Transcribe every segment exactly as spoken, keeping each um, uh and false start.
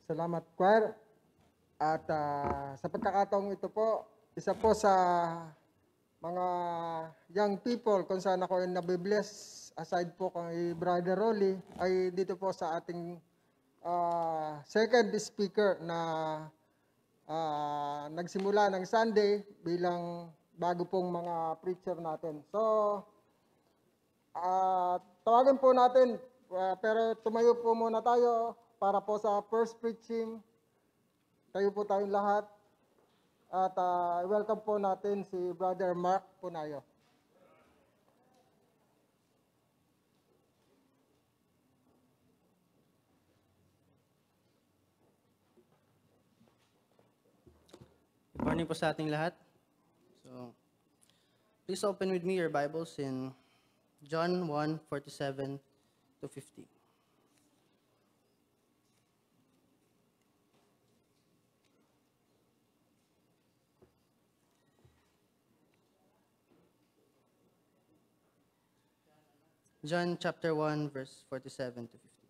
Salamat, choir. At ah, sa pagkakataong ito po, isa po sa mga young people kung saan ako ay nabibless, aside po kay Brother Rolly, ay dito po sa ating ah, second speaker na ah, nagsimula ng Sunday bilang bago pong mga preacher natin. So, ah, tawagin po natin, ah, pero tumayo po muna tayo para po sa first preaching. Tayo po tayong lahat. At ah, welcome po natin si Brother Mark Punayo. Good morning po sa ating lahat. So, please open with me your Bibles in John one, forty-seven to fifty. John chapter one, verse forty-seven to fifty.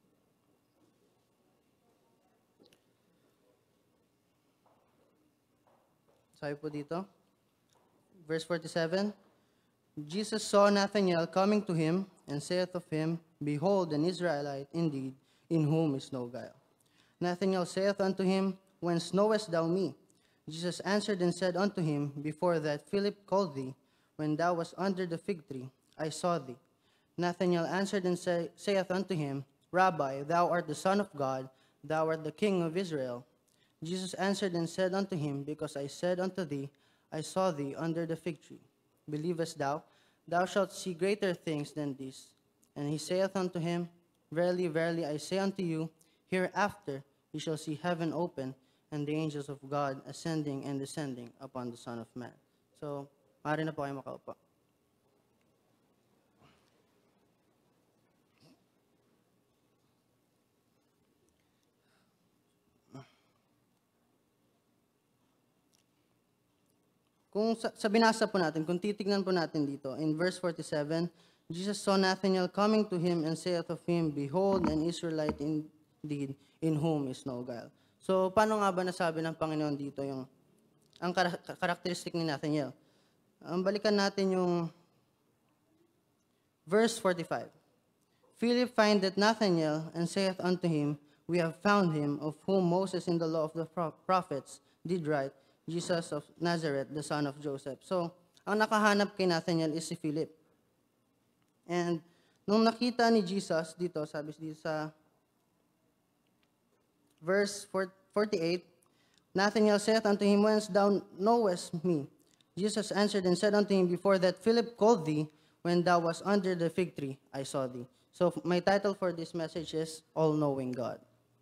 Sabi po dito, verse forty-seven, Jesus saw Nathanael coming to him, and saith of him, Behold, an Israelite indeed, in whom is no guile. Nathanael saith unto him, Whence knowest thou me? Jesus answered and said unto him, Before that Philip called thee, when thou wast under the fig tree, I saw thee. Nathanael answered and say, saith unto him, Rabbi, thou art the Son of God, thou art the King of Israel. Jesus answered and said unto him, Because I said unto thee, I saw thee under the fig tree. Believest thou? Thou shalt see greater things than these. And he saith unto him, Verily, verily, I say unto you, hereafter you shall see heaven open, and the angels of God ascending and descending upon the Son of Man. So, maaari na po kayo makaupo. Kung sa, sa binasa po natin, kung titignan po natin dito, in verse forty-seven, Jesus saw Nathanael coming to him and saith of him, Behold, an Israelite indeed, in whom is no guile. So, paano nga ba nasabi ng Panginoon dito yung ang kar- karakteristik ni Nathanael? Um, balikan natin yung verse forty-five. Philip findeth Nathanael and saith unto him, We have found him, of whom Moses in the law of the prophets did write, Jesus of Nazareth, the son of Joseph. So, ang nakahanap kay Nathanael is si Philip. And nung nakita ni Jesus dito, sabi dito sa verse forty-eight, Nathanael saith unto him, Whence thou knowest me? Jesus answered and said unto him, Before that Philip called thee, when thou wast under the fig tree, I saw thee. So my title for this message is All-Knowing God.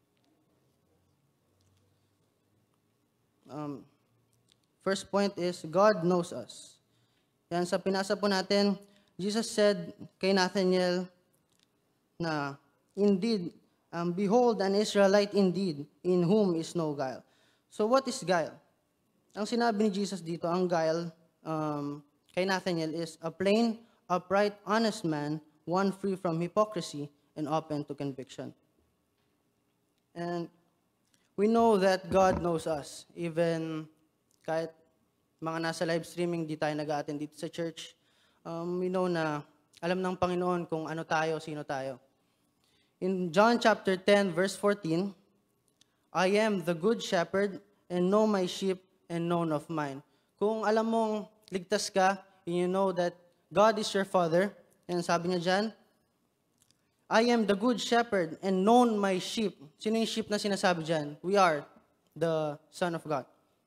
Um, First point is, God knows us. Yan, sa pinasa po natin, Jesus said kay Nathanael na, Indeed, um, behold, an Israelite indeed, in whom is no guile. So what is guile? Ang sinabi ni Jesus dito, ang guile um, kay Nathanael is a plain, upright, honest man, one free from hypocrisy and open to conviction. And we know that God knows us, even kahit mga nasa live streaming, di tayo nag-a-attend dito sa church, um, we know na alam ng Panginoon kung ano tayo, sino tayo. In John chapter ten, verse fourteen, I am the good shepherd, and know my sheep, and known of mine. Kung alam mong ligtas ka, and you know that God is your Father, and sabi niya dyan, I am the good shepherd, and known my sheep. Sino yung sheep na sinasabi dyan? We are the Son of God.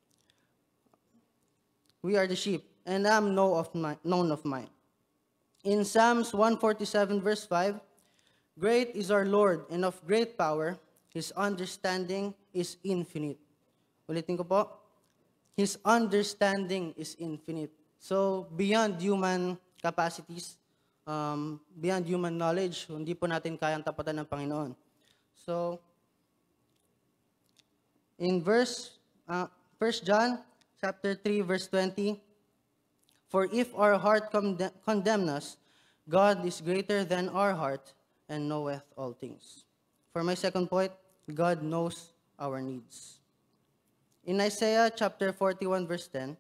We are the sheep, and am know of my, known of mine. In Psalms one forty-seven, verse five, Great is our Lord, and of great power, His understanding is infinite. Ulitin ko po, His understanding is infinite. So, beyond human capacities, um, beyond human knowledge, hindi po natin kayang tapatan ng Panginoon. So, in verse, uh, First John, chapter three, verse twenty, For if our heart conde- condemn us, God is greater than our heart, and knoweth all things. For my second point, God knows our needs. In Isaiah chapter forty-one, verse ten,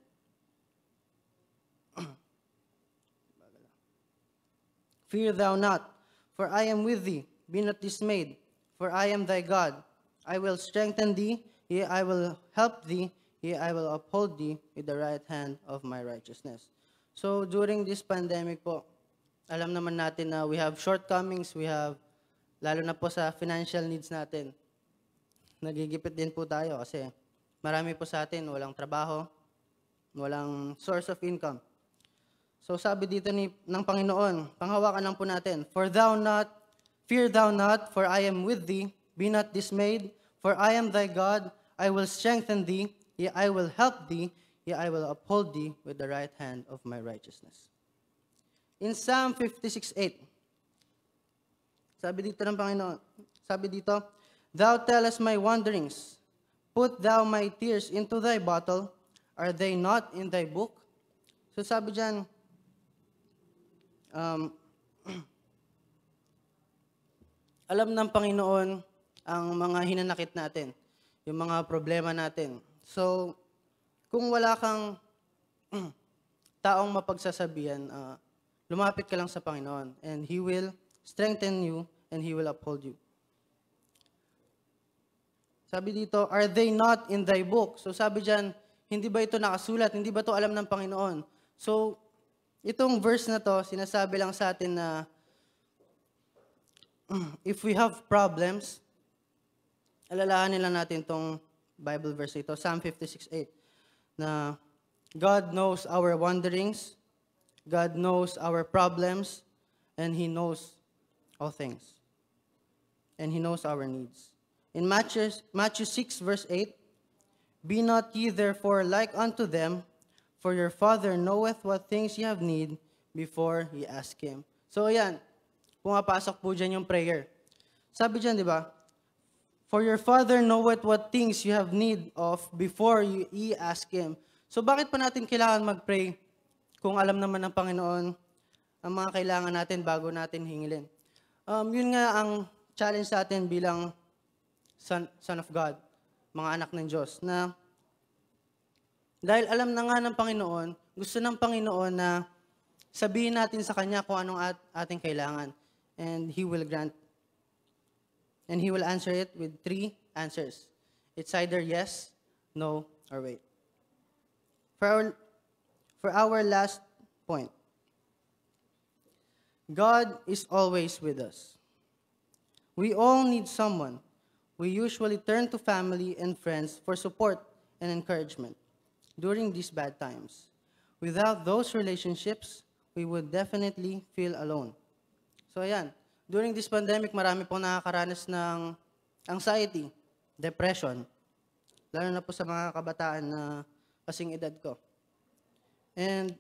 fear thou not, for I am with thee. Be not dismayed, for I am thy God. I will strengthen thee, yea, I will help thee, yea, I will uphold thee with the right hand of my righteousness. So during this pandemic po, alam naman natin na we have shortcomings, we have, lalo na po sa financial needs natin, nagigipit din po tayo kasi marami po sa atin walang trabaho, walang source of income. So sabi dito ni, ng Panginoon, panghawakan lang po natin, For thou not, fear thou not, for I am with thee. Be not dismayed, for I am thy God. I will strengthen thee, yea, I will help thee, yea, I will uphold thee with the right hand of my righteousness. In Psalm fifty-six eight, sabi dito ng Panginoon, sabi dito, Thou tellest my wanderings, put thou my tears into thy bottle, are they not in thy book? So sabi dyan, um, alam ng Panginoon ang mga hinanakit natin, yung mga problema natin. So, kung wala kang taong mapagsasabihan, uh, lumapit ka lang sa Panginoon and He will strengthen you and He will uphold you. Sabi dito, are they not in thy book? So sabi dyan, hindi ba ito nakasulat? Hindi ba ito alam ng Panginoon? So, itong verse na to, sinasabi lang sa atin na if we have problems, alalahanin lang natin itong Bible verse ito, Psalm fifty-six eight, na God knows our wanderings, God knows our problems, and He knows all things. And He knows our needs. In Matthew, Matthew six, verse eight, Be not ye therefore like unto them, for your Father knoweth what things ye have need before ye ask Him. So ayan, pumapasok po dyan yung prayer. Sabi dyan, di ba? For your Father knoweth what things you have need of before you ye ask Him. So bakit pa natin kailangan mag-pray kung alam naman ng Panginoon ang mga kailangan natin bago natin hingilin? Um, yun nga ang challenge sa atin bilang son, son of God, mga anak ng Diyos, na dahil alam na nga ng Panginoon, gusto ng Panginoon na sabihin natin sa Kanya kung anong at, ating kailangan. And He will grant. And He will answer it with three answers. It's either yes, no, or wait. For our, for our last point, God is always with us. We all need someone. We usually turn to family and friends for support and encouragement during these bad times. Without those relationships, we would definitely feel alone. So ayan, during this pandemic, marami pong nakakaranas ng anxiety, depression, lalo na po sa mga kabataan na kasing edad ko. And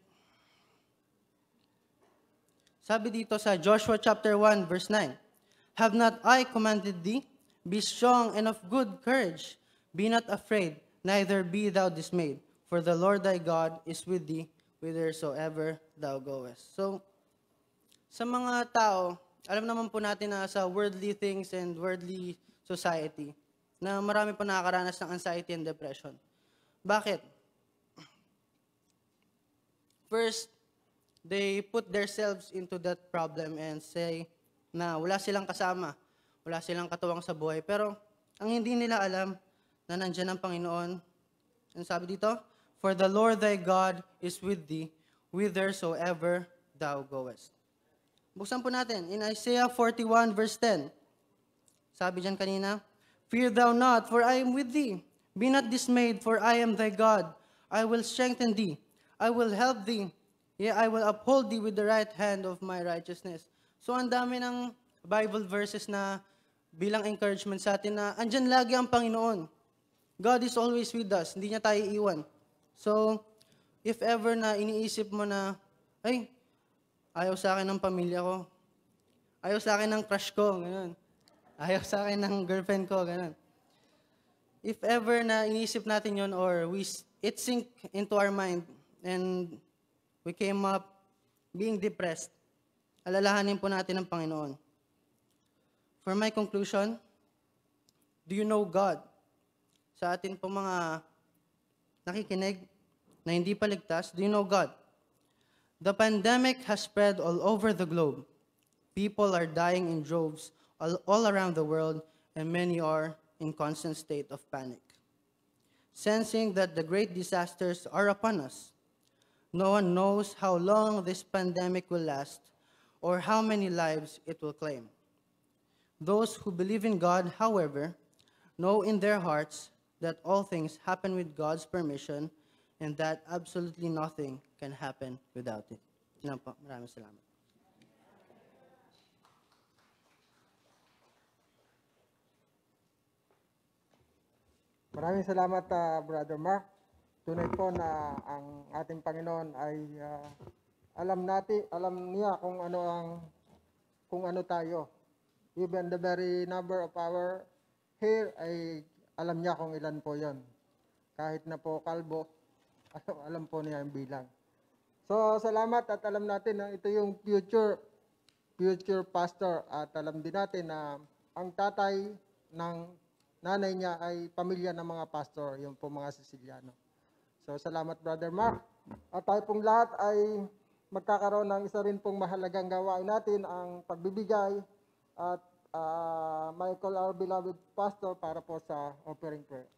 sabi dito sa Joshua chapter one, verse nine, Have not I commanded thee? Be strong and of good courage. Be not afraid, neither be thou dismayed. For the Lord thy God is with thee, whithersoever thou goest. So, sa mga tao, alam naman po natin na sa worldly things and worldly society, na marami po nakakaranas ng anxiety and depression. Bakit? First, they put themselves into that problem and say na wala silang kasama, wala silang katuwang sa buhay. Pero ang hindi nila alam na nandiyan ang Panginoon. Ano sabi dito? For the Lord thy God is with thee, whithersoever thou goest. Buksan po natin. In Isaiah forty-one, verse ten. Sabi dyan kanina, Fear thou not, for I am with thee. Be not dismayed, for I am thy God. I will strengthen thee. I will help thee. Yea, I will uphold thee with the right hand of my righteousness. So, ang dami ng Bible verses na bilang encouragement sa atin na andyan lagi ang Panginoon. God is always with us. Hindi niya tayo iiwan. So, if ever na iniisip mo na, ay, ayaw sa akin ng pamilya ko. Ayaw sa akin ng crush ko. Ganun. Ayaw sa akin ng girlfriend ko. Ganun. If ever na iniisip natin yon or we, it sink into our mind and we came up being depressed, alalahanin po natin ang Panginoon. For my conclusion, do you know God? sa atin po mga nakikinig na hindi pa ligtas, do you know God? The pandemic has spread all over the globe. People are dying in droves all, all around the world, and many are in constant state of panic. Sensing that the great disasters are upon us, no one knows how long this pandemic will last or how many lives it will claim. Those who believe in God, however, know in their hearts that all things happen with God's permission and that absolutely nothing can happen without it. Yun lang po. Maraming salamat. Maraming salamat, ah, Brother Mark. Tunay po na ang ating Panginoon ay ah, alam natin, alam niya kung ano ang kung ano tayo. Even the very number of our hair ay alam niya kung ilan po 'yon. Kahit na po kalbo, alam, alam po niya ang bilang. So, salamat at alam natin na ito yung future future pastor at alam din natin na ang tatay ng nanay niya ay pamilya ng mga pastor, yung po mga Siciliano. So, salamat Brother Mark. At tayo pong lahat ay magkakaroon ng isa rin pong mahalagang gawain natin, ang pagbibigay at uh, Michael, our beloved pastor, para po sa offering prayer.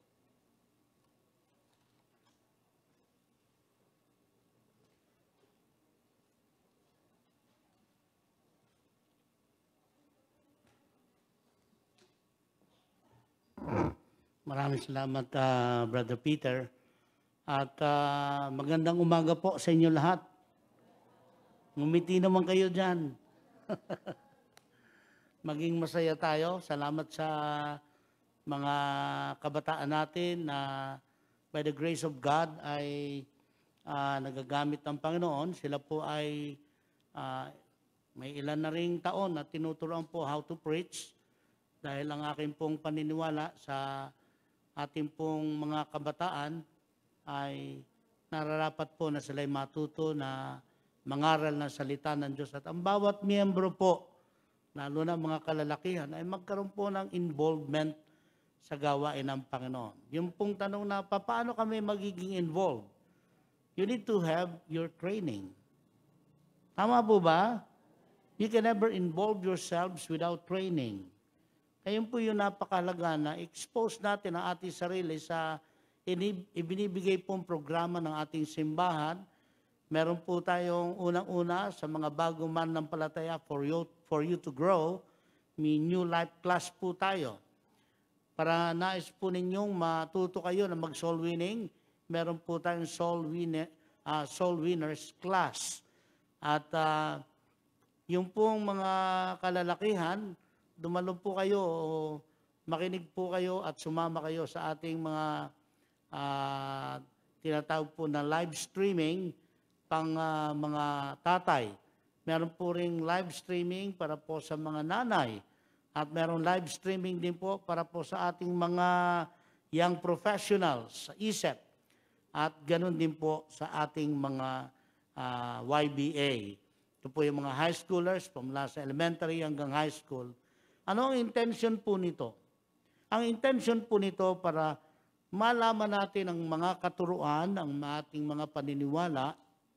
Maraming salamat, uh, Brother Peter. At uh, magandang umaga po sa inyo lahat. Ngumiti naman kayo dyan. Maging masaya tayo. Salamat sa mga kabataan natin na by the grace of God ay uh, nagagamit ng Panginoon. Sila po ay uh, may ilan na ring taon na tinuturuan po how to preach. Dahil ang aking pong paniniwala sa ating pong mga kabataan ay nararapat po na sila'y matuto na mangaral ng salita ng Diyos. At ang bawat miyembro po, lalo na mga kalalakihan, ay magkaroon po ng involvement sa gawain ng Panginoon. Yung pong tanong na, paano kami magiging involved? You need to have your training. Tama po ba? You can never involve yourselves without training. Ayun po yung napakahalaga na expose natin ang ating sarili sa ibinibigay pong programa ng ating simbahan. Meron po tayong unang-una sa mga bago man ng palataya for you, for you to grow. May new life class po tayo. Para nais po ninyong matuto kayo na mag-soul winning, meron po tayong soul, winner, uh, soul winners class. At uh, yung pong mga kalalakihan, dumalo po kayo o makinig po kayo at sumama kayo sa ating mga uh, tinatawag po na live streaming pang uh, mga tatay. Meron po ring live streaming para po sa mga nanay at meron live streaming din po para po sa ating mga young professionals sa I S E P at ganun din po sa ating mga uh, Y B A. Ito po yung mga high schoolers, pamula sa elementary hanggang high school. Ano ang intention po nito? Ang intention po nito para malaman natin ang mga katuruan, ang ating mga paniniwala,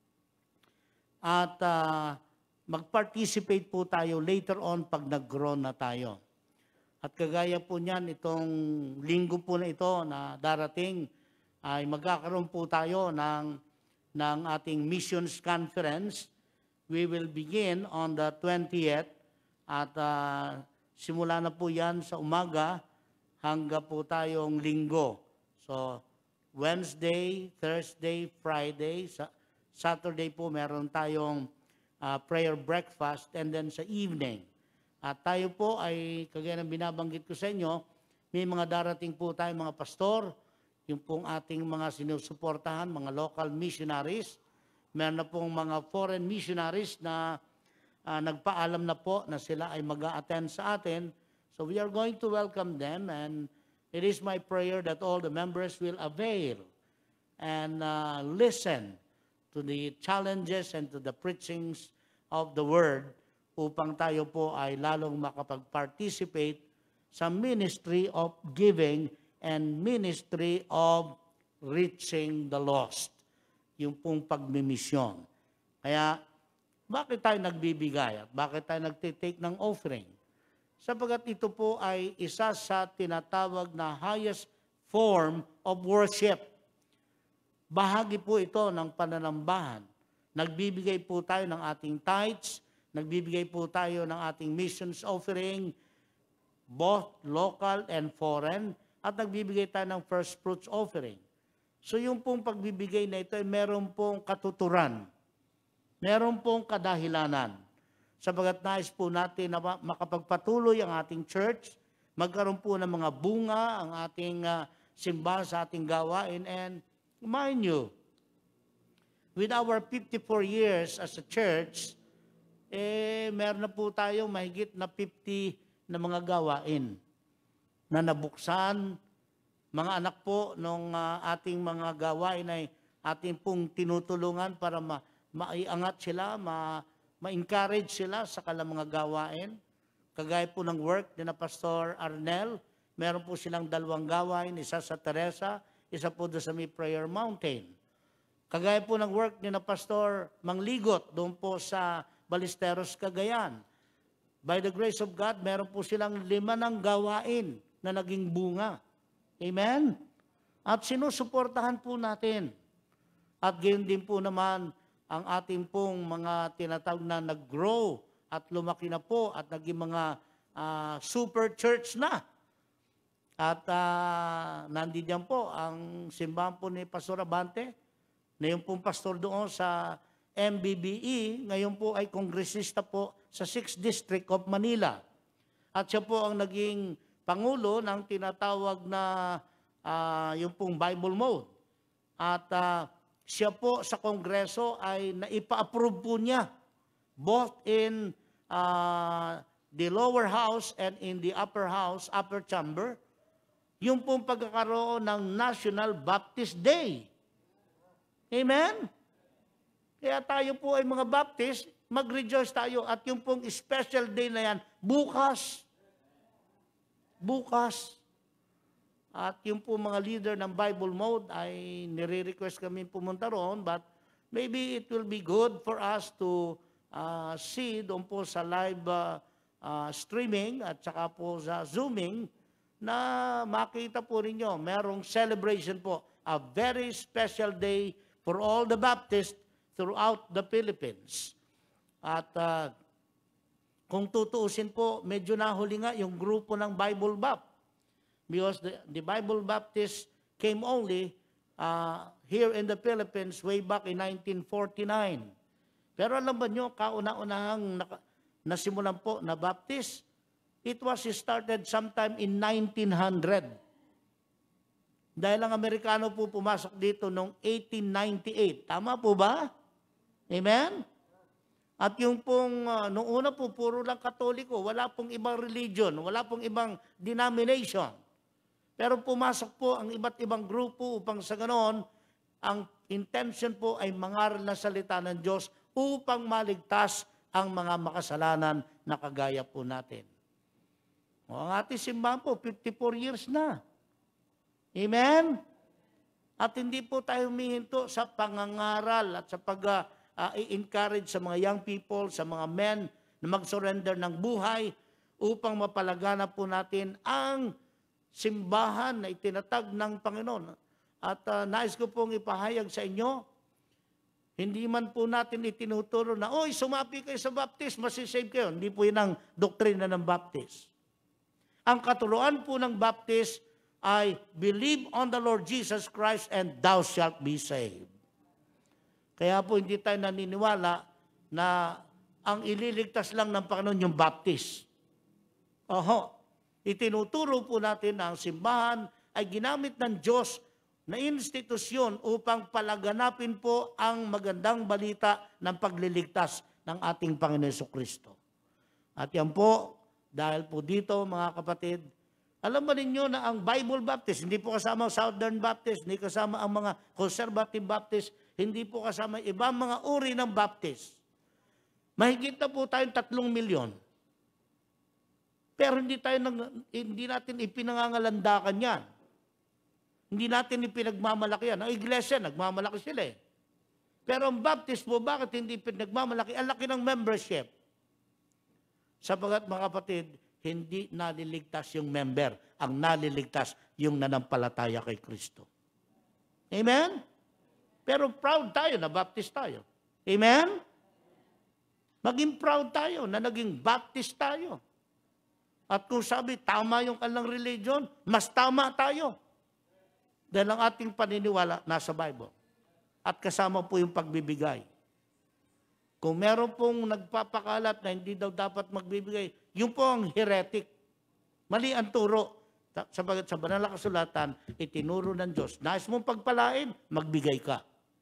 at uh, mag-participate po tayo later on pag nag-grow na tayo. At kagaya po niyan, itong linggo po na ito na darating, ay magkakaroon po tayo ng, ng ating missions conference. We will begin on the twentieth at uh, simula na po yan sa umaga hanggang po tayong linggo. So, Wednesday, Thursday, Friday, sa Saturday po meron tayong uh, prayer breakfast and then sa evening. At tayo po ay, kagaya ng binabanggit ko sa inyo, may mga darating po tayong mga pastor, yung pong ating mga sinusuportahan, mga local missionaries. Meron na pong mga foreign missionaries na Uh, nagpaalam na po na sila ay mag-a-attend sa atin. So we are going to welcome them and it is my prayer that all the members will avail and uh, listen to the challenges and to the preachings of the Word upang tayo po ay lalong makapag-participate sa ministry of giving and ministry of reaching the lost. Yung pong pagmimisyon. Kaya, bakit tayo nagbibigay at bakit tayo nagtitake ng offering? Sapagat ito po ay isa sa tinatawag na highest form of worship. Bahagi po ito ng pananambahan. Nagbibigay po tayo ng ating tithes, nagbibigay po tayo ng ating missions offering, both local and foreign, at nagbibigay tayo ng first fruits offering. So yung pong pagbibigay na ito ay meron pong katuturan, meron pong kadahilanan. Sapagat nais po natin na makapagpatuloy ang ating church, magkaroon po ng mga bunga ang ating uh, simbahan sa ating gawain. And mind you, with our fifty-four years as a church, eh, meron na po tayo mahigit na fifty na mga gawain na nabuksan. Mga anak po nung uh, ating mga gawain ay ating pong tinutulungan para ma maiangat sila, ma ma-encourage sila sa kanilang mga gawain. Kagaya po ng work ni na Pastor Arnel, meron po silang dalawang gawain, isa sa Teresa, isa po doon sa may Prayer Mountain. Kagaya po ng work ni na Pastor Mangligot, doon po sa Ballesteros, Cagayan. By the grace of God, meron po silang lima ng gawain na naging bunga. Amen? At sinusuportahan po natin. At gayon din po naman, ang ating pong mga tinatawag na nag-grow at lumaki na po at naging mga uh, super church na. At uh, nandiyan po ang simbahan po ni Pastor Abante, na yung pong pastor doon sa M B B E, ngayon po ay kongresista po sa sixth District of Manila. At siya po ang naging pangulo ng tinatawag na uh, yung pong Bible Mode. At uh, siya po sa Kongreso ay naipa-approve po niya both in uh, the lower house and in the upper house, upper chamber, yung pong pagkakaroon ng National Baptist Day. Amen? Kaya tayo po ay mga Baptist, mag-rejoice tayo at yung pong special day na yan, bukas. Bukas. At yung po mga leader ng Bible Mode ay nire-request kami pumunta roon, but maybe it will be good for us to uh, see doon po sa live uh, uh, streaming at saka po sa Zooming na makita po ninyo, merong celebration po, a very special day for all the Baptists throughout the Philippines. At uh, kung tutuusin po, medyo nahuli nga yung grupo ng Bible Bap. Because the, the Bible Baptist came only uh, here in the Philippines way back in nineteen forty-nine. Pero alam ba nyo, kauna-unahang nasimulan po na Baptist, it was started sometime in nineteen hundred. Dahil ang Amerikano po pumasok dito noong eighteen ninety-eight. Tama po ba? Amen? At yung pong, uh, noong una po, puro lang Katoliko, wala pong ibang religion, wala pong ibang denomination. Pero pumasok po ang iba't ibang grupo upang sa ganoon, ang intention po ay mangaral na salita ng Diyos upang maligtas ang mga makasalanan na kagaya po natin. O, ang ating simbahan po, fifty-four years na. Amen? At hindi po tayo humihinto sa pangangaral at sa pag-encourage uh, sa mga young people, sa mga men na mag-surrender ng buhay upang mapalaganap po natin ang simbahan na itinatag ng Panginoon. At uh, nais ko pong ipahayag sa inyo, hindi man po natin itinuturo na, oy, sumapi kayo sa Baptist, masisave kayo. Hindi po yun ang doktrina ng Baptist. Ang katuruan po ng Baptist ay, believe on the Lord Jesus Christ and thou shalt be saved. Kaya po hindi tayo naniniwala na ang ililigtas lang ng Panginoon yung Baptist. Oho. Itinuturo po natin na ang simbahan ay ginamit ng Diyos na institusyon upang palaganapin po ang magandang balita ng pagliligtas ng ating Panginoon Jesucristo. At yan po, dahil po dito mga kapatid, alam ba ninyo na ang Bible Baptist, hindi po kasama ang Southern Baptist, hindi kasama ang mga Conservative Baptist, hindi po kasama ibang mga uri ng Baptist. Mahigit na po tayong tatlong milyon. Pero hindi tayo nang, hindi natin ipinangangalandakan yan. Hindi natin ipinagmamalaki yan. Ang iglesia, nagmamalaki sila eh. Pero ang baptismo, bakit hindi pinagmamalaki? Ang laki ng membership. Sapagat mga kapatid, hindi naliligtas yung member. Ang naliligtas yung nanampalataya kay Kristo. Amen? Pero proud tayo na baptist tayo. Amen? Maging proud tayo na naging baptist tayo. At kung sabi, tama yung kanilang religion, mas tama tayo. Dahil ang ating paniniwala nasa Bible. At kasama po yung pagbibigay. Kung meron pong nagpapakalat na hindi daw dapat magbibigay, yun po ang heretic. Mali ang turo. Sabagat sa banal na kasulatan, itinuro ng Diyos. Nais mong pagpalain, magbigay ka.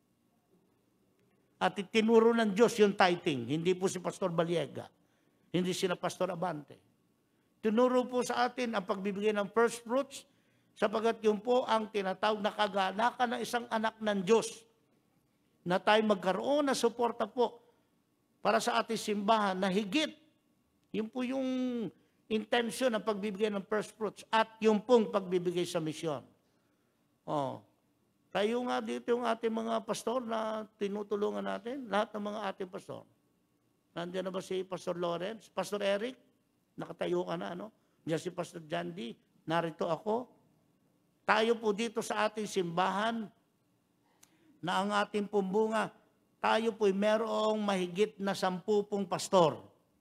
At itinuro ng Diyos yung tithing. Hindi po si Pastor Baliega. Hindi sila Pastor Abante. Tinuro po sa atin ang pagbibigay ng first fruits, sapagat yun po ang tinatawag na kaganakan ng isang anak ng Diyos. Na tayo magkaroon na suporta po para sa ating simbahan na higit. Yun po yung intention ng pagbibigay ng first fruits at yung pong pagbibigay sa misyon. Oh. Kayo nga dito yung ating mga pastor na tinutulungan natin, lahat ng mga ating pastor. Nandiyan na ba si Pastor Lawrence? Pastor Eric? Nakatayo ka na, ano? Diyan si Pastor Jandy. Narito ako. Tayo po dito sa ating simbahan na ang ating pumbunga, tayo po'y merong mahigit na sampu pong pastor.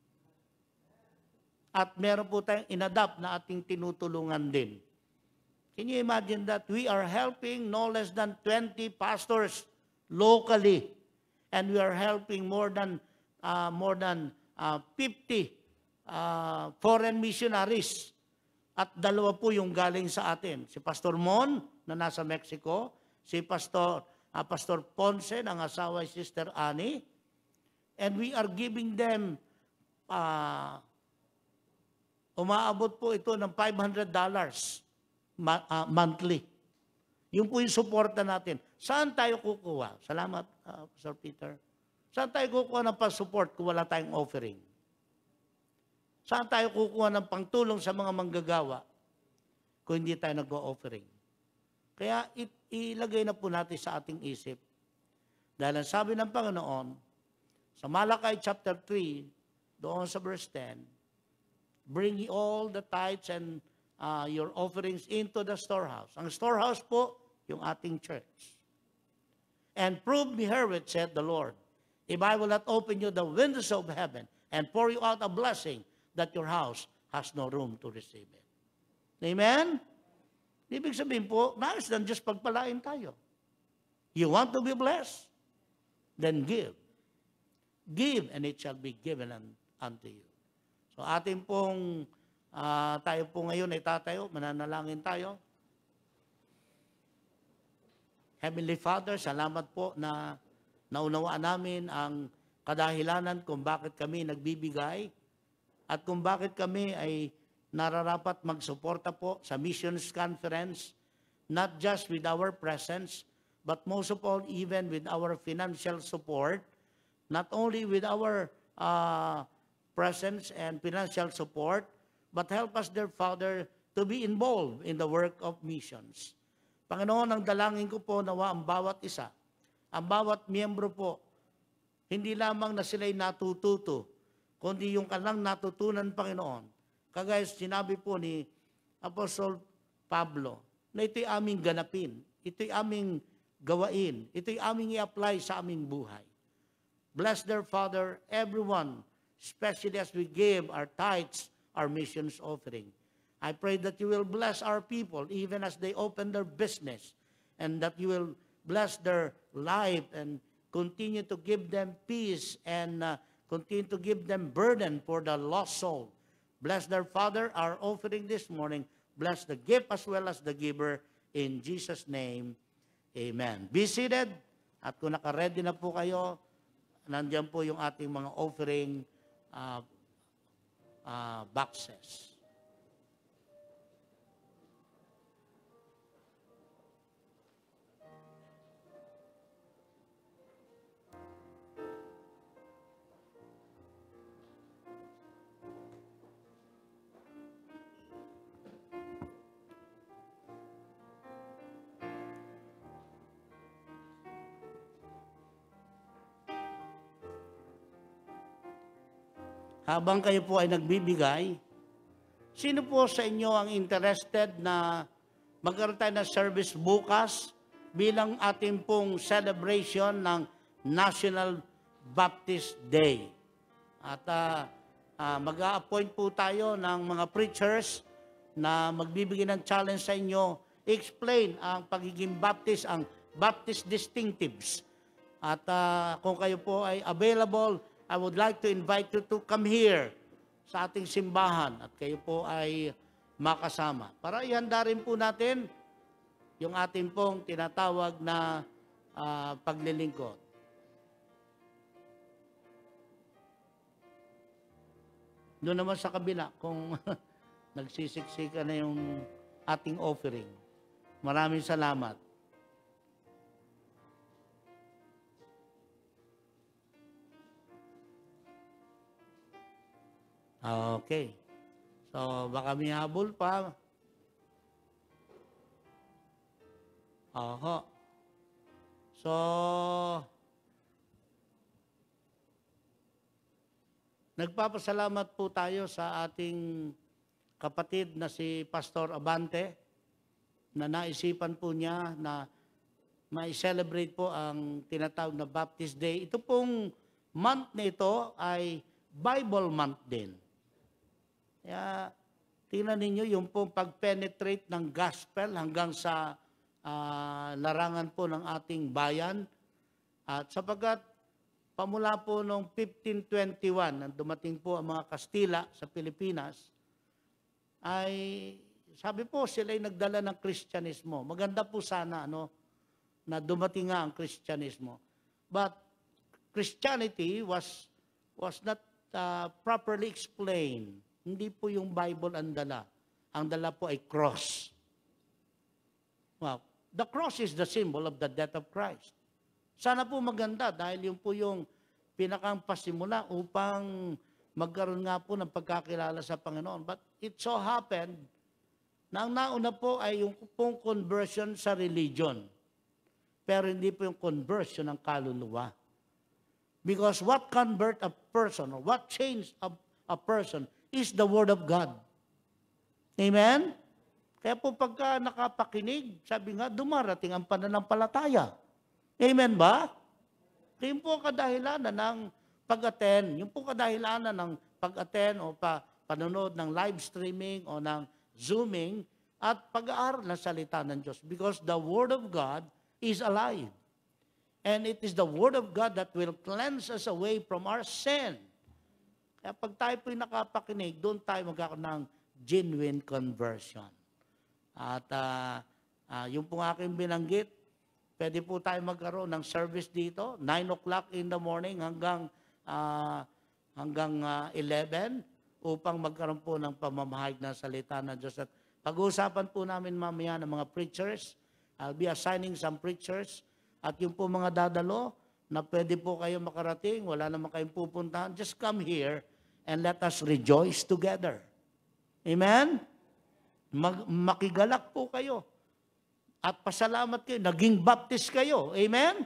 At meron po tayong inadapt na ating tinutulungan din. Can you imagine that? We are helping no less than twenty pastors locally. And we are helping more than uh, more than uh, fifty uh, foreign missionaries. At dalawa po yung galing sa atin. Si Pastor Mon na nasa Mexico, si Pastor, uh, Pastor Ponce, ang asawa ni Sister Annie. And we are giving them uh, umaabot po ito ng five hundred dollars ma- uh, monthly. Yung po yung suporta natin. Saan tayo kukuha? Salamat, uh, Sir Peter. Saan tayo kukuha ng pang-support kung wala tayong offering? Saan tayo kukuha ng pangtulong sa mga manggagawa kung hindi tayo nag-offering? Kaya it, ilagay na po natin sa ating isip. Dahil ang sabi ng Panginoon, sa Malakay chapter three, doon sa verse ten, bring ye all the tithes and uh, your offerings into the storehouse. Ang storehouse po, yung ating church. And prove me herewith, said the Lord, if I will not open you the windows of heaven and pour you out a blessing, that your house has no room to receive it. Amen? Ibig sabihin po, nais ng Diyos pagpalain tayo. You want to be blessed? Then give. Give, and it shall be given unto you. So atin pong, uh, tayo po ngayon ay tatayo, mananalangin tayo. Heavenly Father, salamat po na naunawaan namin ang kadahilanan kung bakit kami nagbibigay at kung bakit kami ay nararapat magsuporta po sa Missions Conference, not just with our presence, but most of all, even with our financial support, not only with our uh, presence and financial support, but help us, dear Father, to be involved in the work of missions. Panginoon, ang dalangin ko po nawa ang bawat isa, ang bawat miyembro po, hindi lamang na sila'y natututo, kundi yung kanilang natutunan, Panginoon. Kagaya sinabi po ni Apostle Pablo, na ito'y aming ganapin, ito'y aming gawain, ito'y aming i-apply sa aming buhay. Bless their Father, everyone, especially as we give our tithes, our missions offering. I pray that you will bless our people even as they open their business, and that you will bless their life and continue to give them peace and uh, continue to give them burden for the lost soul. Bless their Father, our offering this morning. Bless the gift as well as the giver. In Jesus' name, amen. Be seated. At kung naka-ready na po kayo, nandiyan po yung ating mga offering uh, uh, boxes. habang kayo po ay nagbibigay, sino po sa inyo ang interested na magkaroon tayo ng service bukas bilang ating pong celebration ng National Baptist Day? At uh, uh, mag-a-appoint po tayo ng mga preachers na magbibigay ng challenge sa inyo, explain ang pagiging Baptist, ang Baptist distinctives. At uh, kung kayo po ay available, I would like to invite you to come here sa ating simbahan at kayo po ay makasama. Para ihanda rin po natin yung ating pong tinatawag na uh, paglilingkod. Doon naman sa kabila, kung nagsisiksika na yung ating offering. Maraming salamat. Okay. So, baka may habol pa. Oho. So, nagpapasalamat po tayo sa ating kapatid na si Pastor Abante na naisipan po niya na ma-celebrate po ang tinatawag na Baptist Day. Ito pong month na ito ay Bible month din. Kaya, tingnan ninyo yung pong pag-penetrate ng gospel hanggang sa uh, larangan po ng ating bayan. At sapagkat, pamula po noong fifteen twenty-one, nang dumating po ang mga Kastila sa Pilipinas, ay sabi po sila ay nagdala ng Kristyanismo. Maganda po sana ano, na dumating nga ang Kristyanismo. But Christianity was, was not uh, properly explained. Hindi po yung Bible ang dala. Ang dala po ay cross. Well, the cross is the symbol of the death of Christ. Sana po maganda dahil yun po yung pinakang pasimula upang magkaroon nga po ng pagkakilala sa Panginoon. But it so happened na ang nauna po ay yung pong conversion sa religion. Pero hindi po yung conversion ng kaluluwa. Because what convert a person or what changed a, a person is the Word of God. Amen? Kaya po pagka nakapakinig, sabi nga, dumarating ang pananampalataya. Amen ba? Ito yung po kadahilanan ng pag-attend, yung po kadahilanan ng pag-attend o pa, panonood ng live streaming o ng zooming at pag-aaral ng salita ng Diyos. Because the Word of God is alive. And it is the Word of God that will cleanse us away from our sin. Kaya pag tayo po'y nakapakinig, doon tayo magkakaroon ng genuine conversion. At uh, uh, yung pong aking binanggit, pwede po tayo magkaroon ng service dito, nine o'clock in the morning hanggang, uh, hanggang uh, eleven, upang magkaroon po ng pamamahayag ng salita ng Diyos. At pag-uusapan po namin mamaya ng mga preachers, I'll be assigning some preachers, at yung po mga dadalo, na pwede po kayo makarating, wala naman kayong pupuntahan, just come here and let us rejoice together. Amen? Mag- makigalak po kayo. At pasalamat kayo, naging baptist kayo. Amen?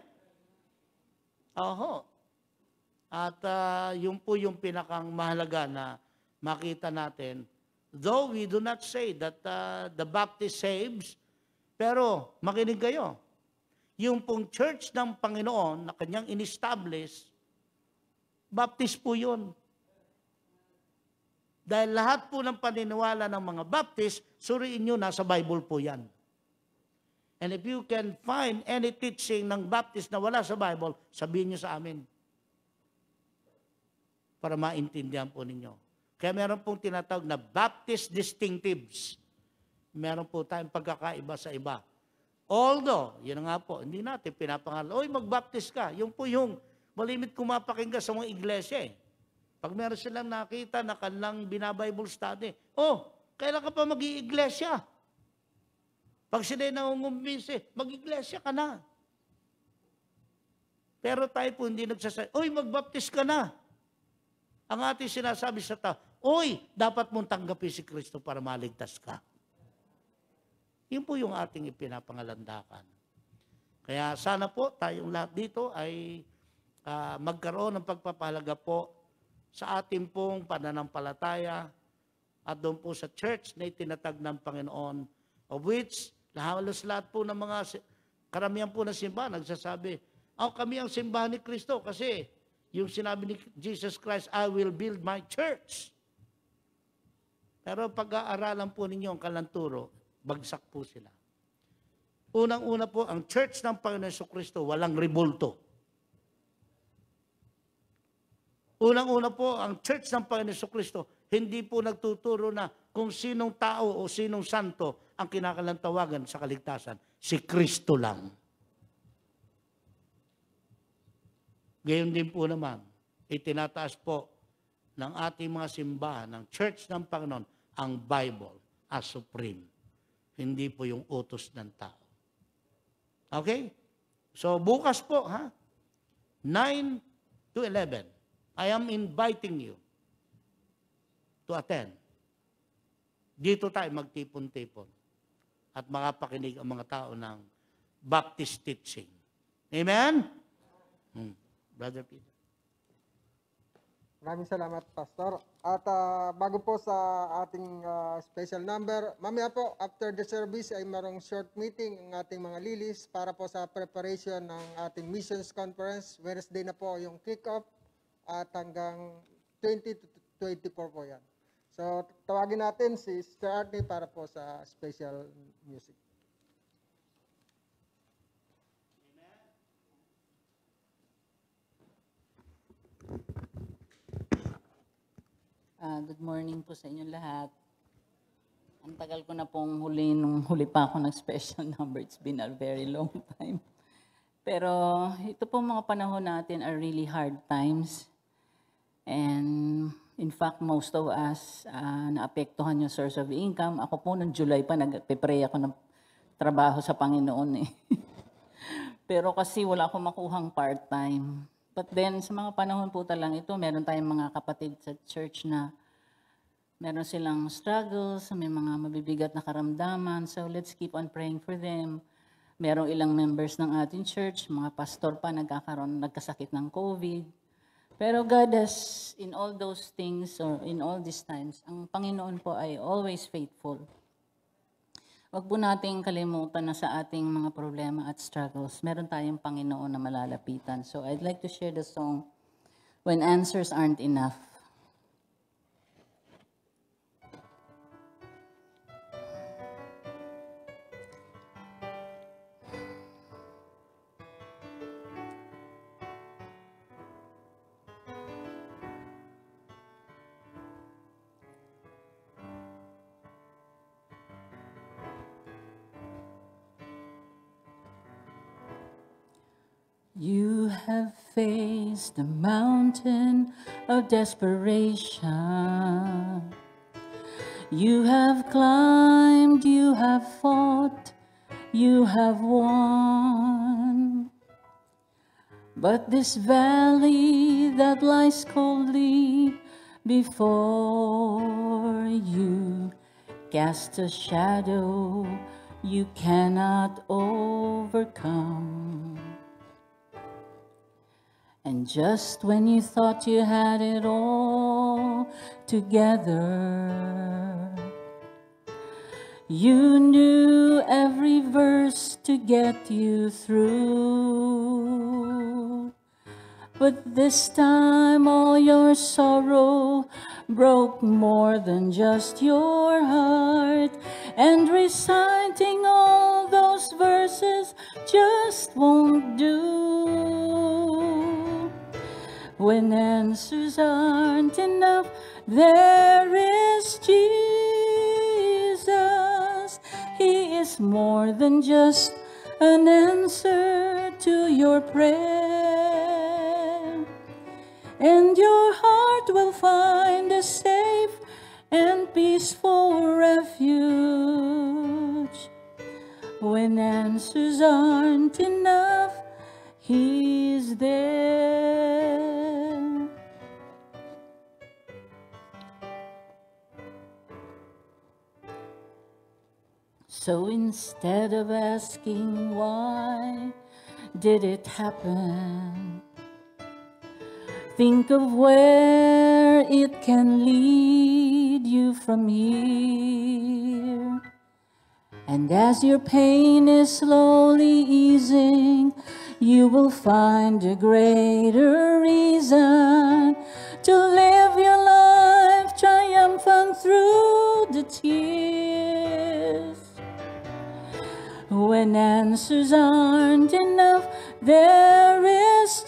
Oho. At uh, yun po yung pinakang mahalaga na makita natin. Though we do not say that uh, the Baptist saves, pero makinig kayo. Yung pong church ng Panginoon na kanyang in-establish, Baptist po yun. Dahil lahat po ng paniniwala ng mga Baptist, suriin nyo, nasa Bible po yan. And if you can find any teaching ng Baptist na wala sa Bible, sabihin nyo sa amin. Para maintindihan po ninyo. Kaya meron pong tinatawag na Baptist distinctives. Meron po tayong pagkakaiba sa iba. Although, yun nga po, hindi natin pinapangalan, oy, mag-baptist ka. Yung po yung malimit kumapakinggan sa mga iglesia eh. Pag meron silang nakita na kanilang binabible study, oh, kailan ka pa mag-i-iglesia? Pag sila nangungumbinsi, mag-iglesia ka na. Pero tayo po hindi nagsasabi, oy, mag-baptist ka na. Ang ating sinasabi sa tao, oy, dapat mong tanggapin si Kristo para maligtas ka. Yun po yung ating ipinapangalandakan. Kaya sana po tayong lahat dito ay uh, magkaroon ng pagpapahalaga po sa ating pong pananampalataya at doon po sa church na itinatag ng Panginoon, of which halos lahat po ng mga si- karamihan po na simbahan nagsasabi, oh, kami ang simbahan ni Kristo kasi yung sinabi ni Jesus Christ, I will build my church. Pero pag-aaralan po ninyo ang kalanturo, bagsak po sila. Unang-una po, ang church ng Panginoon Jesucristo, walang rebulto. Unang-una po, ang church ng Panginoon Jesucristo, hindi po nagtuturo na kung sinong tao o sinong santo ang kinakalantawagan sa kaligtasan. Si Kristo lang. Gayon din po naman, itinataas po ng ating mga simbahan, ng church ng Panginoon, ang Bible as supreme. Hindi po yung utos ng tao. Okay? So bukas po, ha? nine to eleven, I am inviting you to attend. Dito tayo magtipon-tipon at makapakinig ang mga tao ng Baptist teaching. Amen? Hmm. Brother Peter. Maraming salamat, Pastor. At ah, bago po sa ating ah, special number, mamaya po, after the service ay marong short meeting ang ating mga lilis para po sa preparation ng ating missions conference. Wednesday na po yung kick-off at hanggang twenty to twenty-four po yan. So, tawagin natin si Sister Artie para po sa special music. Ah, good morning po sa inyong lahat. Ang tagal ko na pong huli, nung huli pa ako ng special number. It's been a very long time. Pero ito pong mga panahon natin are really hard times. And in fact, most of us, uh, naapektuhan yung source of income. Ako po noong July pa, nagpe-pray ako ng trabaho sa Panginoon eh. Pero kasi wala akong makuhang part-time. But then, sa mga panahon po talang ito, meron tayong mga kapatid sa church na meron silang struggles, may mga mabibigat na karamdaman. So, let's keep on praying for them. Merong ilang members ng ating church, mga pastor pa, nagkakaroon, nagkasakit ng COVID. Pero God has, in all those things, or in all these times, ang Panginoon po ay always faithful. Huwag po nating kalimutan na sa ating mga problema at struggles, meron tayong Panginoon na malalapitan. So I'd like to share the song, When Answers Aren't Enough. You have faced the mountain of desperation. You have climbed, you have fought, you have won. But this valley that lies coldly before you casts a shadow you cannot overcome. And just when you thought you had it all together, you knew every verse to get you through. But this time all your sorrow broke more than just your heart, and reciting all those verses just won't do. When answers aren't enough, there is Jesus. He is more than just an answer to your prayer. And your heart will find a safe and peaceful refuge. When answers aren't enough, He's there. So instead of asking why did it happen, Think of where it can lead you from here. And as your pain is slowly easing, you will find a greater reason to live your life triumphant through the tears. When answers aren't enough, there is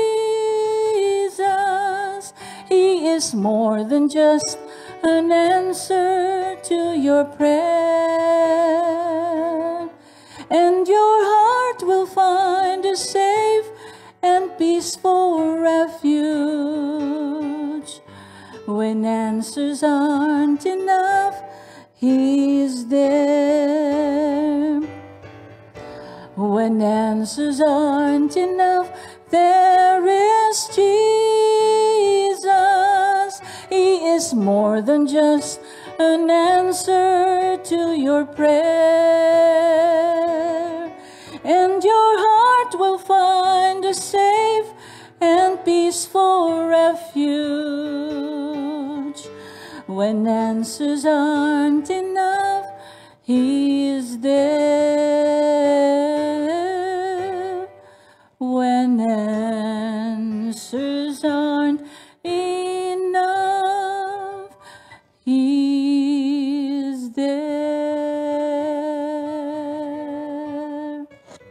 Jesus. He is more than just an answer to your prayer. And your heart will find a safe and peaceful refuge. When answers aren't enough, He is there. When answers aren't enough, there is Jesus. He is more than just an answer to your prayer. And your heart will find a safe and peaceful refuge. When answers aren't enough, He is there. When answers aren't enough, He is there.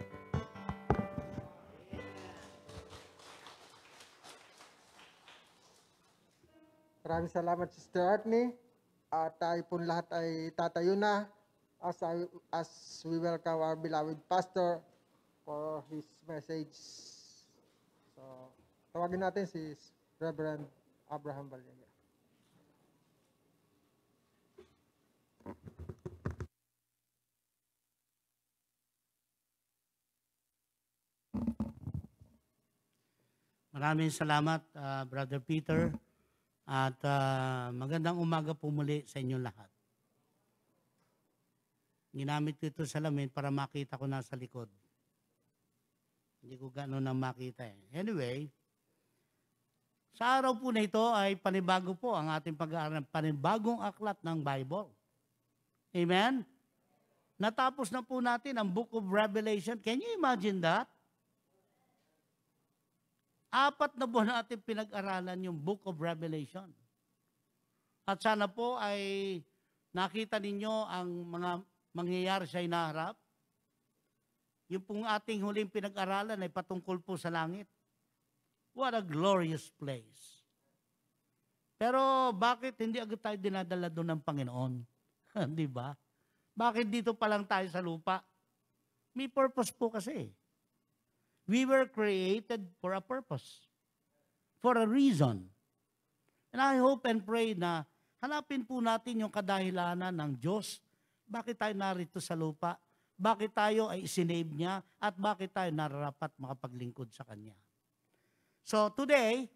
Maraming salamat, Sister Artney. At tayo po lahat ay tatayo na as, I, as we welcome our beloved pastor for his message. So, tawagin natin si Reverend Abraham Vallejo. Maraming salamat, uh, Brother Peter. At uh, magandang umaga po muli sa inyong lahat. Ginamit ko ito sa salamin para makita ko nasa likod. Hindi ko gano'n nang makita eh. Anyway, sa araw po na ito ay panibago po ang ating pag-aaral, panibagong aklat ng Bible. Amen? Natapos na po natin ang Book of Revelation. Can you imagine that? Apat na buwan natin pinag-aralan yung Book of Revelation. At sana po ay nakita ninyo ang mga mangyayari sa hinaharap. Yung pong ating huling pinag-aralan ay patungkol po sa langit. What a glorious place. Pero bakit hindi agad tayo dinadala doon ng Panginoon? Di ba? Bakit dito pa lang tayo sa lupa? May purpose po kasi. We were created for a purpose, for a reason. And I hope and pray na hanapin po natin yung kadahilanan ng Diyos. Bakit tayo narito sa lupa? Bakit tayo ay isinave niya? At bakit tayo nararapat makapaglingkod sa Kanya? So today,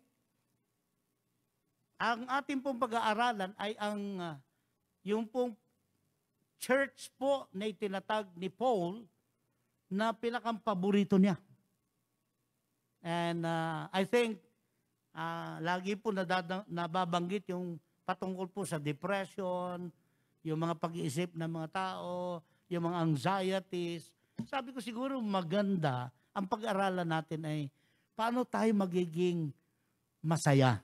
ang ating pong pag-aaralan ay ang uh, yung pong church po na itinatag ni Paul na pinakang paborito niya. And uh, I think, uh, lagi po nadadang, nababanggit yung patungkol po sa depression, yung mga pag-iisip ng mga tao, yung mga anxieties. Sabi ko siguro maganda, ang pag-aralan natin ay paano tayo magiging masaya.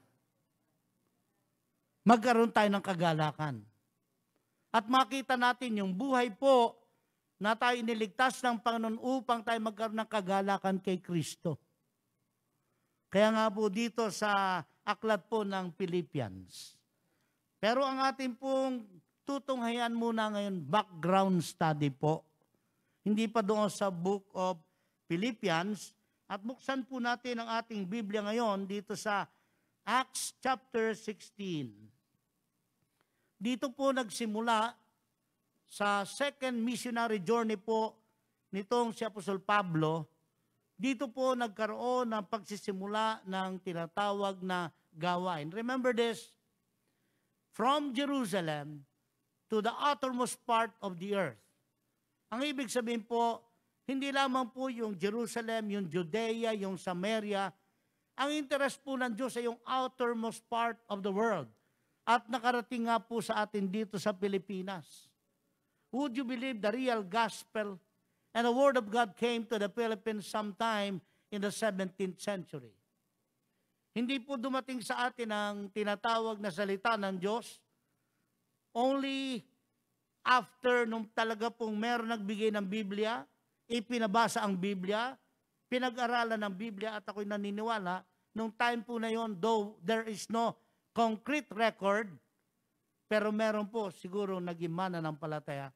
Magkaroon tayo ng kagalakan. At makita natin yung buhay po na tayo iniligtas ng Panginoon upang tayo magkaroon ng kagalakan kay Kristo. Kaya nga po dito sa aklat po ng Philippians. Pero ang ating pong tutunghayan muna ngayon, background study po. Hindi pa doon sa Book of Philippians. At buksan po natin ang ating Biblia ngayon dito sa Acts chapter sixteen. Dito po nagsimula sa second missionary journey po nitong si Apostol Pablo. Dito po nagkaroon ng pagsisimula ng tinatawag na gawain. Remember this, from Jerusalem to the uttermost part of the earth. Ang ibig sabihin po, hindi lamang po yung Jerusalem, yung Judea, yung Samaria, Ang interest po ng Diyos ay yung outermost part of the world. At nakarating nga po sa atin dito sa Pilipinas. Would you believe the real gospel and the word of God came to the Philippines sometime in the seventeenth century? Hindi po dumating sa atin ang tinatawag na salita ng Diyos only after nung talaga pong meron nagbigay ng Biblia, ipinabasa ang Biblia, pinag-aralan ng Biblia, at ako'y naniniwala, nung time po na yon, though there is no concrete record, pero meron po siguro naging mananampalataya.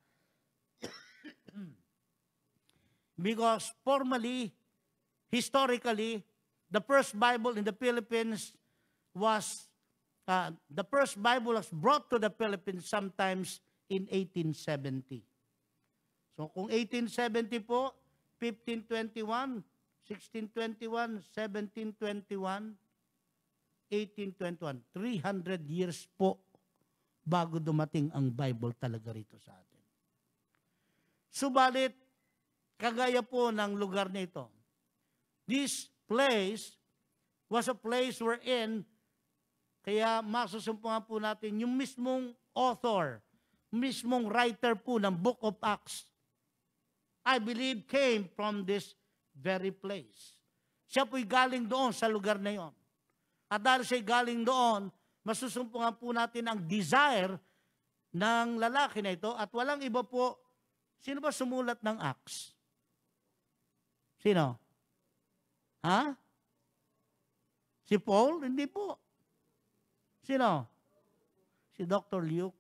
Because formally, historically, the first Bible in the Philippines was, uh, the first Bible was brought to the Philippines sometimes in eighteen seventy. So kung eighteen seventy po, fifteen twenty-one, sixteen twenty-one, seventeen twenty-one, eighteen twenty-one, three hundred years po bago dumating ang Bible talaga rito sa atin. Subalit, kagaya po ng lugar nito, this place was a place wherein, kaya masusumpungan po natin, yung mismong author, mismong writer po ng Book of Acts, I believe came from this very place. Siya po'y galing doon sa lugar na yon. At dahil siya'y galing doon, masusumpungan po natin ang desire ng lalaki na ito, at walang iba po, sino ba sumulat ng Acts? Sino? Ha? Si Paul? Hindi po. Sino? Si Doctor Luke.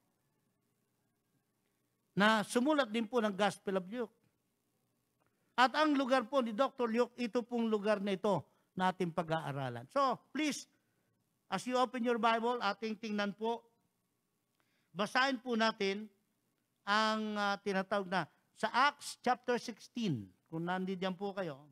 Na sumulat din po ng Gospel of Luke. At ang lugar po ni Doctor Luke, ito pong lugar na ito na ating pag-aaralan. So, please, as you open your Bible, ating tingnan po, basahin po natin ang uh, tinatawag na sa Acts chapter sixteen, kung nandiyan po kayo.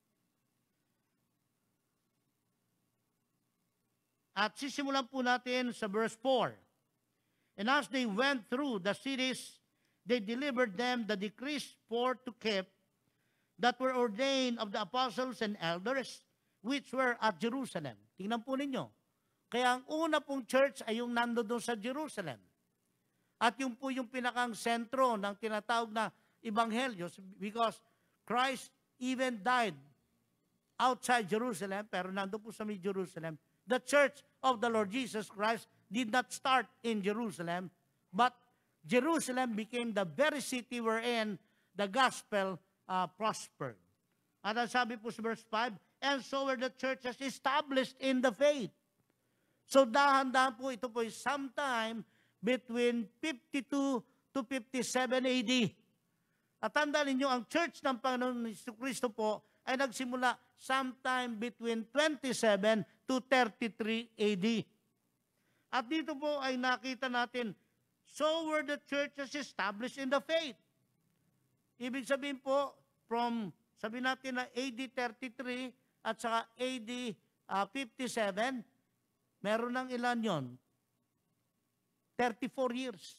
At sisimulan po natin sa verse four. And as they went through the cities, they delivered them the decrees for to keep that were ordained of the apostles and elders, which were at Jerusalem. Tingnan po ninyo. Kaya ang una pong church ay yung nando doon sa Jerusalem. At yung po yung pinakang sentro ng tinatawag na Ebanghelyo, because Christ even died outside Jerusalem, pero nando po sa Jerusalem. The church of the Lord Jesus Christ did not start in Jerusalem, but Jerusalem became the very city wherein the gospel uh, prospered. At ang sabi po sa verse five, and so were the churches established in the faith. So dahan-dahan po, ito po is sometime between fifty-two to fifty-seven A D. At tandaan ninyo, ang church ng Panginoon Kristo po ay nagsimula sometime between twenty-seven to thirty-three A D. At dito po ay nakita natin, so were the churches established in the faith. Ibig sabihin po, from, sabihin natin na A D thirty-three at saka A D uh, fifty-seven, meron ng ilan yon? thirty-four years.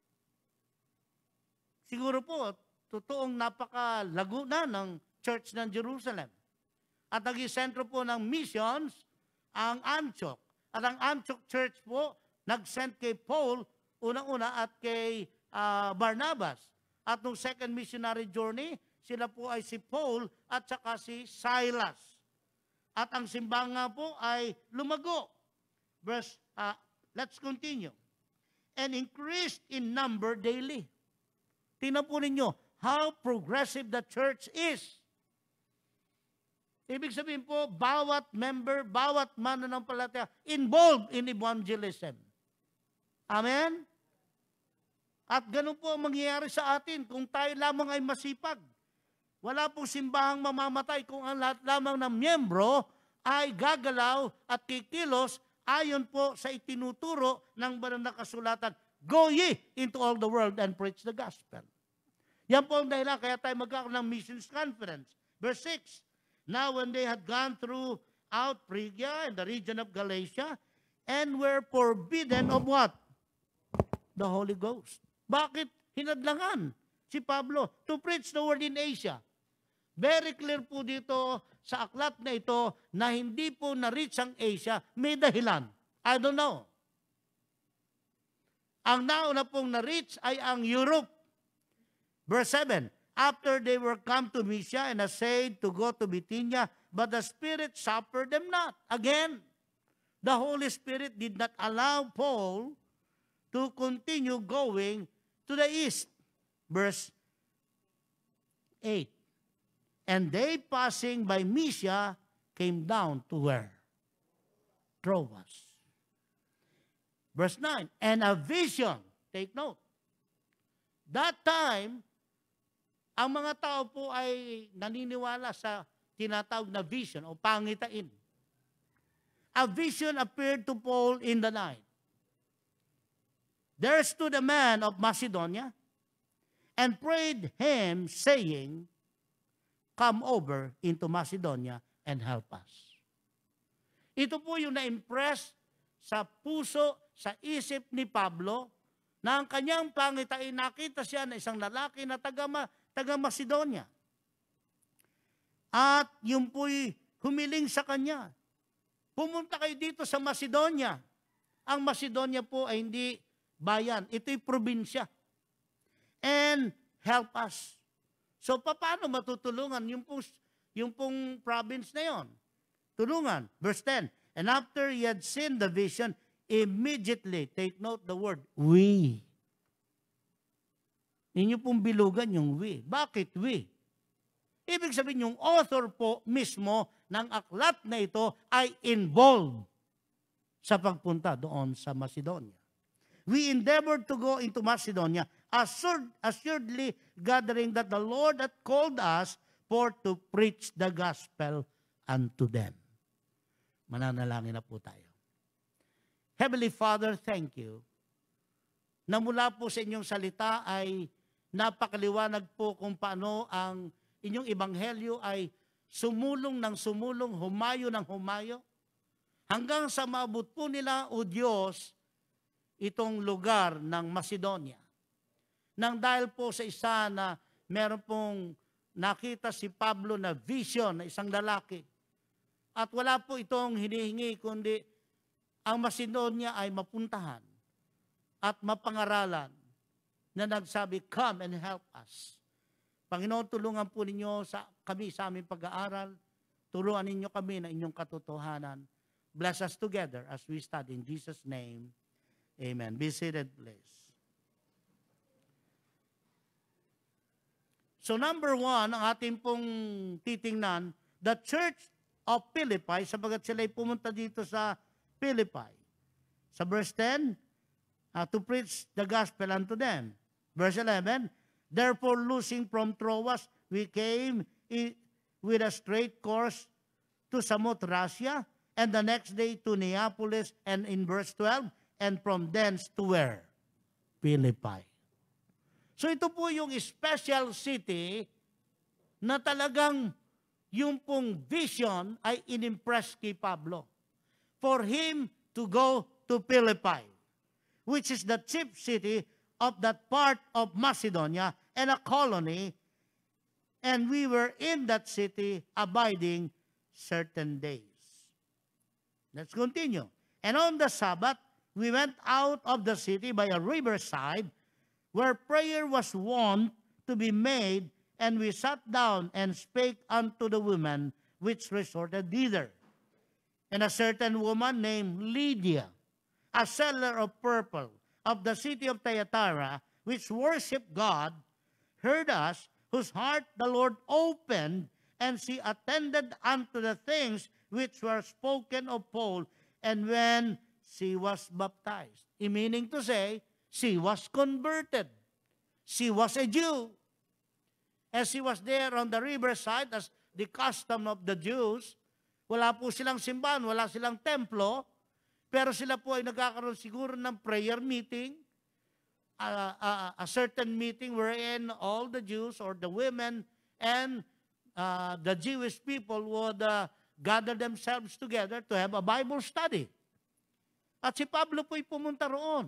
Siguro po, totoong napakalago na ng church ng Jerusalem. At naging sentro po ng missions ang Antioch. At ang Antioch church po, nag-send kay Paul, unang-una, at kay uh, Barnabas. At nung second missionary journey, sila po ay si Paul at saka si Silas. At ang simbahan nga po ay lumago. Verse, uh, let's continue. And increased in number daily. Tingnan po ninyo, how progressive the church is. Ibig sabihin po, bawat member, bawat mananampalataya involved in evangelism. Amen? At ganun po ang mangyayari sa atin kung tayo lamang ay masipag. Wala pong simbahang mamamatay kung ang lahat lamang ng miyembro ay gagalaw at kikilos ayon po sa itinuturo ng banal na kasulatan. Go ye into all the world and preach the gospel. Yan po ang dahilan kaya tayo magkakaroon ng missions conference. Verse six, now when they had gone throughout Phrygia and the region of Galatia and were forbidden of what? The Holy Ghost. Bakit hinadlangan si Pablo to preach the word in Asia? Very clear po dito sa aklat na ito na hindi po na-reach ang Asia, may dahilan. I don't know. Ang nauna pong na-reach ay ang Europe. Verse seven, after they were come to Mysia and essayed to go to Bithynia, but the Spirit suffered them not. Again, the Holy Spirit did not allow Paul to continue going to the east. Verse eight, and they passing by Mysia came down to where? Troas. Verse nine, and a vision, take note, that time, ang mga tao po ay naniniwala sa tinatawag na vision o pangitain. A vision appeared to Paul in the night. There stood a man of Macedonia and prayed him, saying, come over into Macedonia and help us. Ito po yung na-impress sa puso, sa isip ni Pablo, na ang kanyang pangitain, nakita siya na isang lalaki na taga, taga Macedonia. At yung po'y humiling sa kanya. Pumunta kayo dito sa Macedonia. Ang Macedonia po ay hindi bayan, ito'y probinsya. And help us. So paano matutulungan yung pong, yung pong province na yon? Tulungan. Verse ten, and after he had seen the vision, immediately, take note the word, we. Ninyo pong bilugan yung we. Bakit we? Ibig sabihin yung author po mismo ng aklat na ito ay involved sa pagpunta doon sa Macedonia. We endeavored to go into Macedonia, assured, assuredly gathering that the Lord had called us for to preach the gospel unto them. Mananalangin na po tayo. Heavenly Father, thank you na mula po sa inyong salita ay napakaliwanag po kung paano ang inyong ebanghelyo ay sumulong ng sumulong, humayo ng humayo, hanggang sa maabot po nila, O Diyos, itong lugar ng Macedonia. Nang dahil po sa isa na meron pong nakita si Pablo na vision na isang lalaki. At wala po itong hinihingi, kundi ang Macedonia ay mapuntahan at mapangaralan na nagsabi, come and help us. Panginoon, tulungan po ninyo sa, kami sa aming pag-aaral. Turuan ninyo kami na inyong katotohanan. Bless us together as we study in Jesus' name. Amen. Be seated, please. So number one, ang ating pong titingnan, the Church of Philippi, sabagat sila'y pumunta dito sa Philippi. Sa verse ten, uh, to preach the gospel unto them. Verse eleven, therefore loosing from Troas, we came in, with a straight course to Samothracia, and the next day to Neapolis, and in verse twelve, and from thence to where? Philippi. So ito po yung special city na talagang yung pong vision ay inimpress kay Pablo. For him to go to Philippi, which is the chief city of that part of Macedonia and a colony, and we were in that city abiding certain days. Let's continue. And on the Sabbath, we went out of the city by a riverside where prayer was wont to be made, and we sat down and spake unto the women which resorted thither. And a certain woman named Lydia, a seller of purple of the city of Thyatira, which worshiped God, heard us, whose heart the Lord opened, and she attended unto the things which were spoken of Paul, and when she was baptized. Meaning to say, she was converted. She was a Jew. As she was there on the riverside, as the custom of the Jews, wala po silang simbahan, wala silang templo, pero sila po ay nagkakaroon siguro ng prayer meeting, uh, uh, a certain meeting wherein all the Jews or the women and uh, the Jewish people would uh, gather themselves together to have a Bible study. At si Pablo po'y pumunta roon.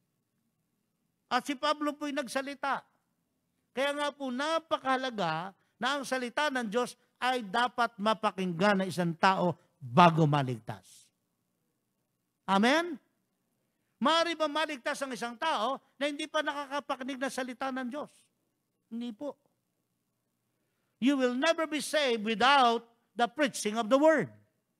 At si Pablo po'y nagsalita. Kaya nga po napakahalaga na ang salita ng Diyos ay dapat mapakinggan ng isang tao bago maligtas. Amen? Maaari ba maligtas ang isang tao na hindi pa nakakapakinig ng salita ng Diyos? Hindi po. You will never be saved without the preaching of the Word.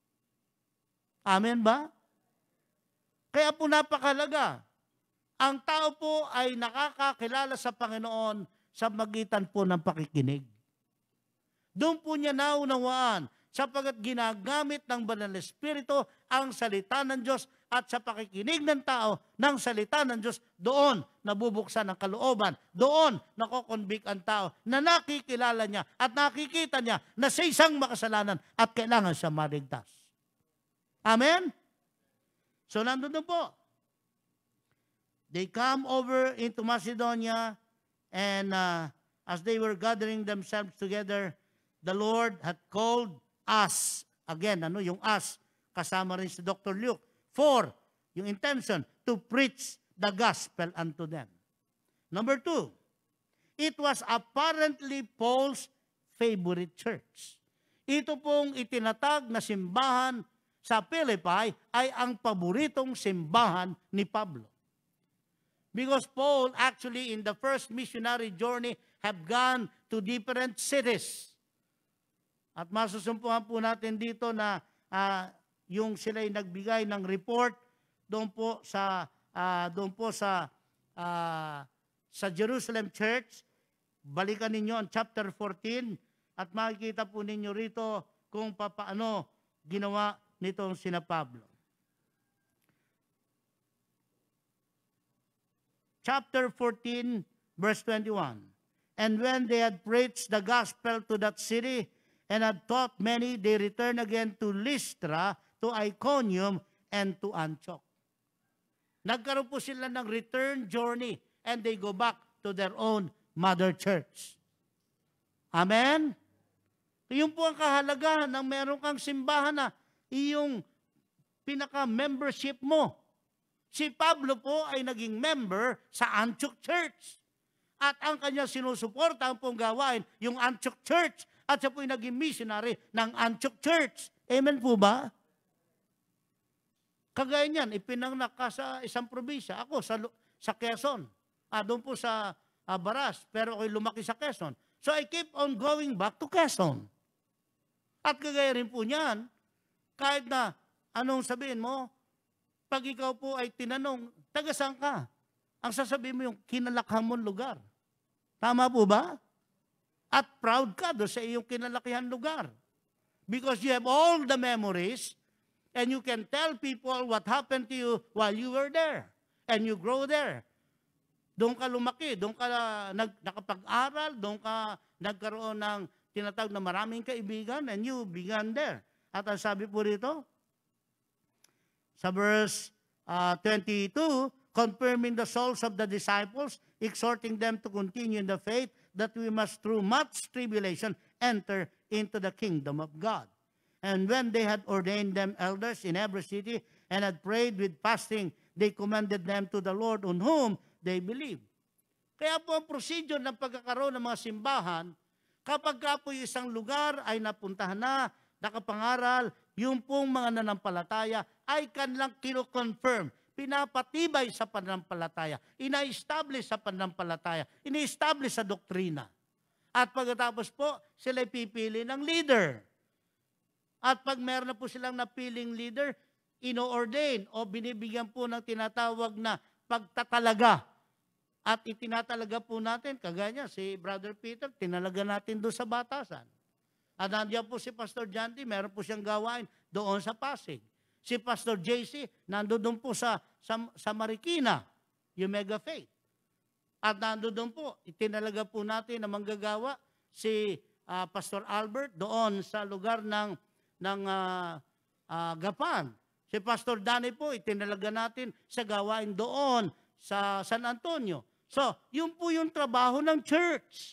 Amen ba? Kaya po napakalaga. Ang tao po ay nakakakilala sa Panginoon sa magitan po ng pakikinig. Doon po niya naunawaan sapagkat ginagamit ng Banal na Espiritu ang salita ng Diyos at sa pakikinig ng tao ng salita ng Diyos, doon nabubuksan ang kalooban, doon nakokonvict ang tao na nakikilala niya at nakikita niya na sa isang makasalanan at kailangan siya maligtas. Amen? So nandun po. They come over into Macedonia and uh, as they were gathering themselves together, the Lord had called us. Again, ano yung us? Kasama rin si Doctor Luke. For, yung intention, to preach the gospel unto them. Number two, it was apparently Paul's favorite church. Ito pong itinatag na simbahan sa Philippi ay ang paboritong simbahan ni Pablo. Because Paul actually in the first missionary journey have gone to different cities. At masusumpuhan po natin dito na uh, yung sila'y nagbigay ng report doon po sa uh, doon po sa uh, sa Jerusalem Church. Balikan ninyo ang chapter fourteen at makikita po ninyo rito kung paano ginawa nitong sina Pablo. Chapter fourteen, verse twenty-one. And when they had preached the gospel to that city and had taught many, they returned again to Lystra, to Iconium, and to Antioch. Nagkaroon po sila ng return journey and they go back to their own mother church. Amen? Yun po ang kahalagahan ng meron kang simbahan na iyong pinaka-membership mo. Si Pablo po ay naging member sa Antioch Church. At ang kanya sinusuporta ang pong gawain, yung Antioch Church. At siya po ay naging missionary ng Antioch Church. Amen po ba? Kagaya niyan, ipinanganak ka sa isang probinsya. Ako sa, sa Quezon. Ah, doon po sa ah, Baras. Pero ako'y lumaki sa Quezon. So I keep on going back to Quezon. At kagaya rin po niyan, kahit na anong sabihin mo, pag ikaw po ay tinanong, taga saan ka? Ang sasabihin mo yung kinalakihan mong lugar. Tama po ba? At proud ka doon sa iyong kinalakihan lugar. Because you have all the memories and you can tell people what happened to you while you were there. And you grow there. Doon ka lumaki, doon ka nag, nakapag-aral, doon ka nagkaroon ng tinatawag na maraming kaibigan and you began there. At ang sabi po rito, sa verse uh, twenty-two, confirming the souls of the disciples, exhorting them to continue in the faith, that we must through much tribulation enter into the kingdom of God. And when they had ordained them elders in every city and had prayed with fasting, they commended them to the Lord on whom they believed. Kaya po ang procedure ng pagkakaroon ng mga simbahan, kapag ka po isang lugar ay napuntahan na, nakapangaral, yung pong mga nanampalataya ay kanilang kino-confirm, pinapatibay sa pananampalataya, ina-establish sa pananampalataya, ina-establish sa doktrina. At pagkatapos po, sila pipili ng leader. At pag meron na po silang napiling leader, ino-ordain o binibigyan po ng tinatawag na pagtatalaga. At itinatalaga po natin, kagaya si Brother Peter, tinalaga natin doon sa batasan. At nandiyan po si Pastor John D, meron po siyang gawain doon sa Pasig. Si Pastor J C, nandoon po sa, sa, sa Marikina, yung Mega Faith. At nandoon po, itinalaga po natin na manggagawa si uh, Pastor Albert doon sa lugar ng, ng uh, uh, Gapan. Si Pastor Danny po, itinalaga natin sa gawain doon sa San Antonio. So, yun po yung trabaho ng church.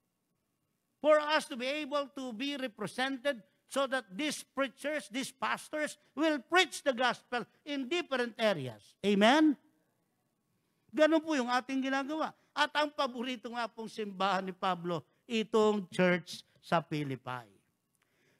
For us to be able to be represented so that these preachers, these pastors will preach the gospel in different areas. Amen? Ganun po yung ating ginagawa. At ang paborito nga pong simbahan ni Pablo, itong church sa Philippi.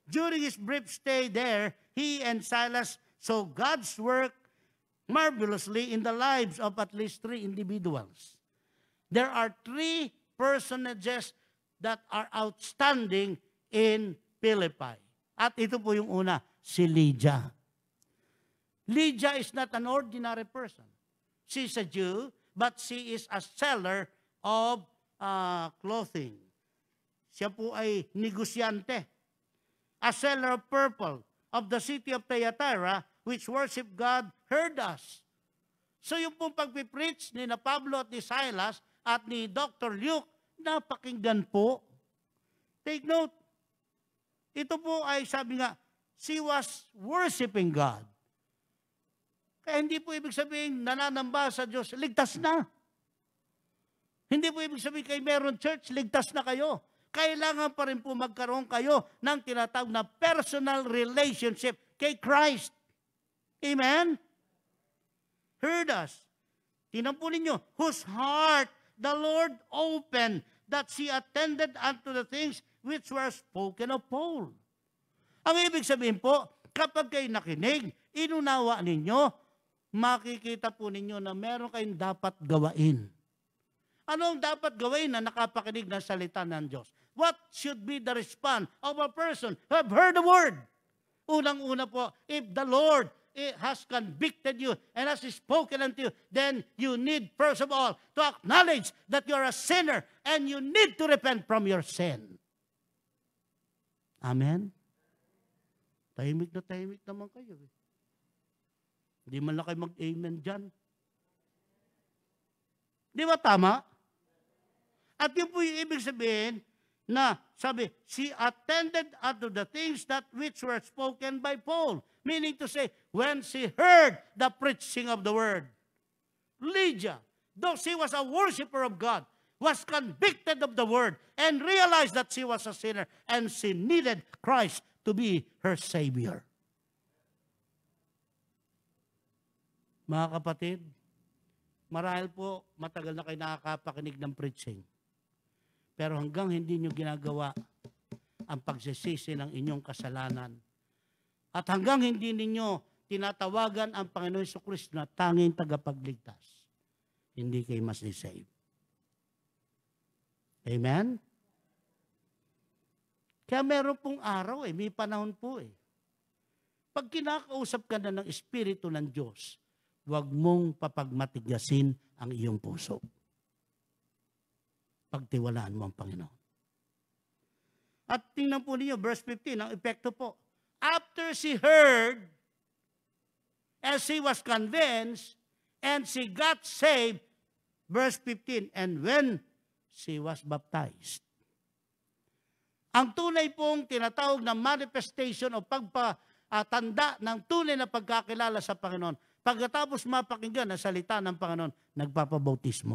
during his brief stay there, he and Silas saw God's work marvelously in the lives of at least three individuals. There are three personages that are outstanding in Philippi. At ito po yung una, si Lydia. Lydia is not an ordinary person. She's a Jew, but she is a seller of uh, clothing. Siya po ay negosyante. A seller of purple of the city of Thyatira, which worship God, heard us. So yung pong pagpipreach ni na Pablo at ni Silas at ni Doctor Luke, napakinggan po. Take note, ito po ay sabi nga, she was worshiping God. Kaya hindi po ibig sabihin nananamba sa Diyos, ligtas na. Hindi po ibig sabihin kayo meron church, ligtas na kayo. Kailangan pa rin po magkaroon kayo ng tinatawag na personal relationship kay Christ. Amen? Heard us. Tingnan po ninyo, whose heart the Lord opened, that she attended unto the things which were spoken of Paul. Ang ibig sabihin po, kapag kayo nakinig, inunawa ninyo, makikita po ninyo na meron kayong dapat gawain. Ano ang dapat gawin na nakapakinig ng salita ng Diyos? What should be the response of a person who have heard the word? Unang-una po, if the Lord has convicted you and has spoken unto you, then you need first of all to acknowledge that you are a sinner and you need to repent from your sin. Amen? Tahimik na tahimik naman kayo. Eh. Hindi man lang kayo mag-amen dyan. Di ba tama? At yun po yung ibig sabihin na sabi, she attended unto the things that which were spoken by Paul. Meaning to say, when she heard the preaching of the word, Lydia, though she was a worshiper of God, was convicted of the word and realized that she was a sinner and she needed Christ to be her Savior. Mga kapatid, marahil po matagal na kayo nakakapakinig ng preaching. Pero hanggang hindi nyo ginagawa ang pagsisisi ng inyong kasalanan, at hanggang hindi ninyo tinatawagan ang Panginoon Jesucristo na tanging tagapagligtas, hindi kayo masisave. Amen? Kaya meron pong araw eh, may panahon po eh. Pag kinakausap ka na ng Espiritu ng Diyos, huwag mong papagmatigasin ang iyong puso. Pagtiwalaan mo ang Panginoon. At tingnan po niyo, verse fifteen, ang epekto po. After she heard, as she was convinced, and she got saved, verse fifteen, and when she was baptized. Ang tunay pong tinatawag na manifestation o pagpatanda ng tunay na pagkakilala sa Panginoon, pagkatapos mapakinggan ang salita ng Panginoon, nagpapabautismo.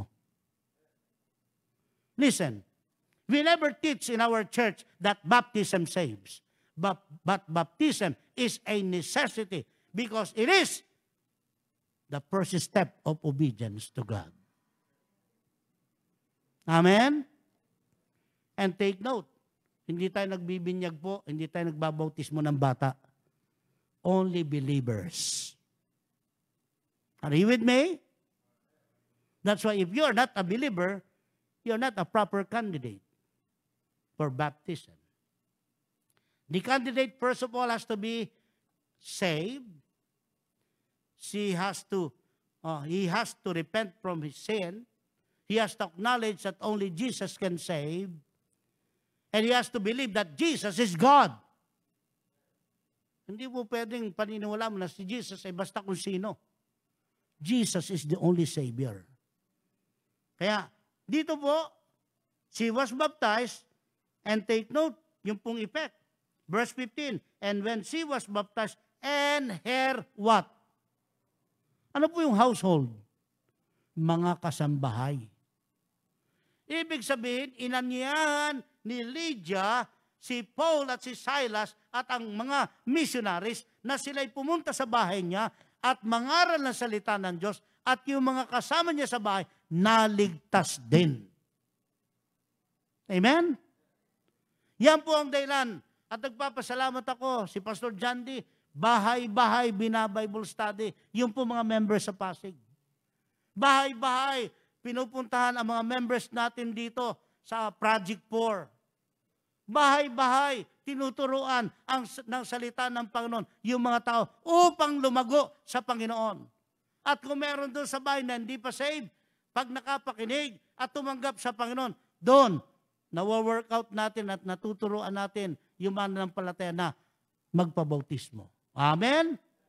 Listen, we never teach in our church that baptism saves. But, but baptism is a necessity because it is the first step of obedience to God. Amen? And take note, hindi tayo nagbibinyag po, hindi tayo nagbabautismo ng bata. Only believers. Are you with me? That's why if you're not a believer, you're not a proper candidate for baptism. The candidate, first of all, has to be saved. She has to, uh, he has to repent from his sin. He has to acknowledge that only Jesus can save. And he has to believe that Jesus is God. Hindi po pwedeng paniniwala mo na si Jesus ay basta kung sino. Jesus is the only Savior. Kaya, dito po, she was baptized, and take note, yung pong effect. Verse fifteen, and when she was baptized, and her what? Ano po yung household? Mga kasambahay. Ibig sabihin, inanyayahan ni Lydia, si Paul at si Silas at ang mga missionaries na sila'y pumunta sa bahay niya at mangaral ng salita ng Diyos at yung mga kasama niya sa bahay, naligtas din. Amen? Yan po ang dahilan. At nagpapasalamat ako, si Pastor Jandy, bahay-bahay bina-Bible study. Yung po mga members sa Pasig. Bahay-bahay, pinupuntahan ang mga members natin dito sa Project four. Bahay-bahay, tinuturuan ang, ng salita ng Panginoon yung mga tao upang lumago sa Panginoon. At kung meron doon sa bahay na hindi pa saved, pag nakapakinig at tumanggap sa Panginoon, doon, nawa-workout natin at natuturuan natin yung mananampalataya na magpabautismo. Amen?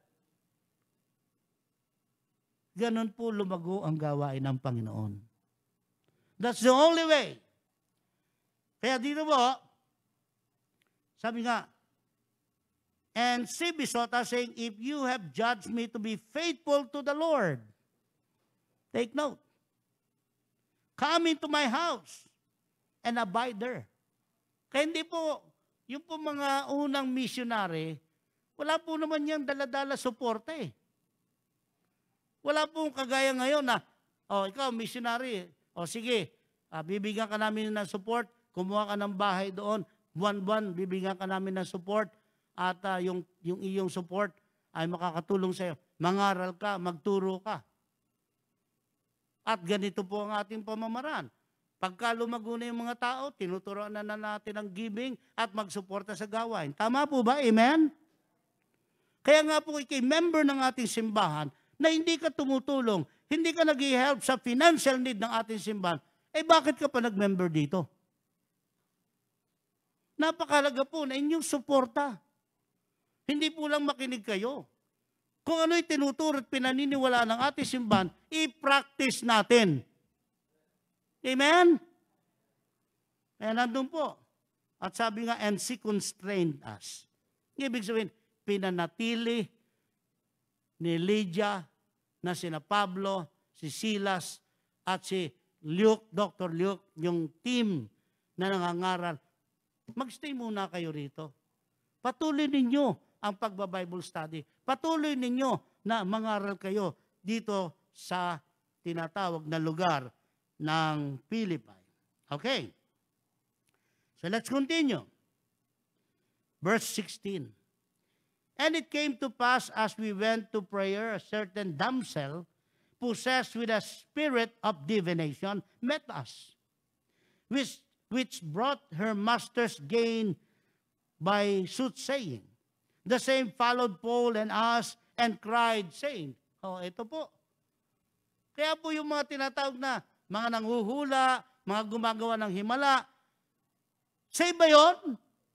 Ganon po lumago ang gawain ng Panginoon. That's the only way. Kaya dito po, sabi nga, and she besought us, saying, if you have judged me to be faithful to the Lord, take note, come into my house and abide there. Kaya hindi po, yung po mga unang missionary, wala po naman yung dala-dala suporta eh. Wala pong kagaya ngayon na, oh, ikaw missionary, oh sige, ah, bibigyan ka namin ng support, kumuha ka ng bahay doon, buwan-buwan, bibigyan ka namin ng support, at uh, yung, yung iyong support ay makakatulong sa iyo. Mangaral ka, magturo ka. At ganito po ang ating pamamaraan. Pagka lumago na yung mga tao, tinuturoan na, na natin ang giving at magsuporta sa gawain. Tama po ba? Amen? Kaya nga po ikay member ng ating simbahan na hindi ka tumutulong, hindi ka nag-i-help sa financial need ng ating simbahan, eh bakit ka pa nag-member dito? Napakalaga po na inyong suporta. Hindi po lang makinig kayo. Kung ano'y tinuturo at pinaniniwala ng ating simbahan, i-practice natin. Amen? Kaya nandun po. At sabi nga, and she constrained us. Ibig sabihin, pinanatili ni Lydia na sina Pablo, si Silas, at si Luke, Doctor Luke, yung team na nangangaral. Magstay muna kayo rito. Patuloy ninyo ang pagba-Bible study. Patuloy ninyo na mangaral kayo dito sa tinatawag na lugar ng Philippi. Okay. So let's continue. Verse sixteen. And it came to pass as we went to prayer, a certain damsel, possessed with a spirit of divination, met us, which, which brought her master's gain by soothsaying. The same followed Paul and us and cried, saying, oh, ito po. Kaya po yung mga tinatawag na mga nanghuhula, mga gumagawa ng himala, save ba yun?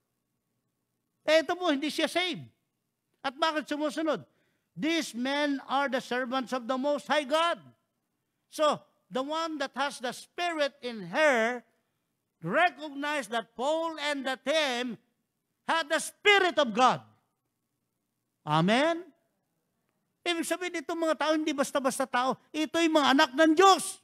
Eh, ito po, hindi siya save. At bakit sumusunod? These men are the servants of the Most High God. So, the one that has the Spirit in her recognized that Paul and that him had the Spirit of God. Amen? Ibig sabihin, itong mga tao, hindi basta-basta tao. Ito'y mga anak ng Diyos.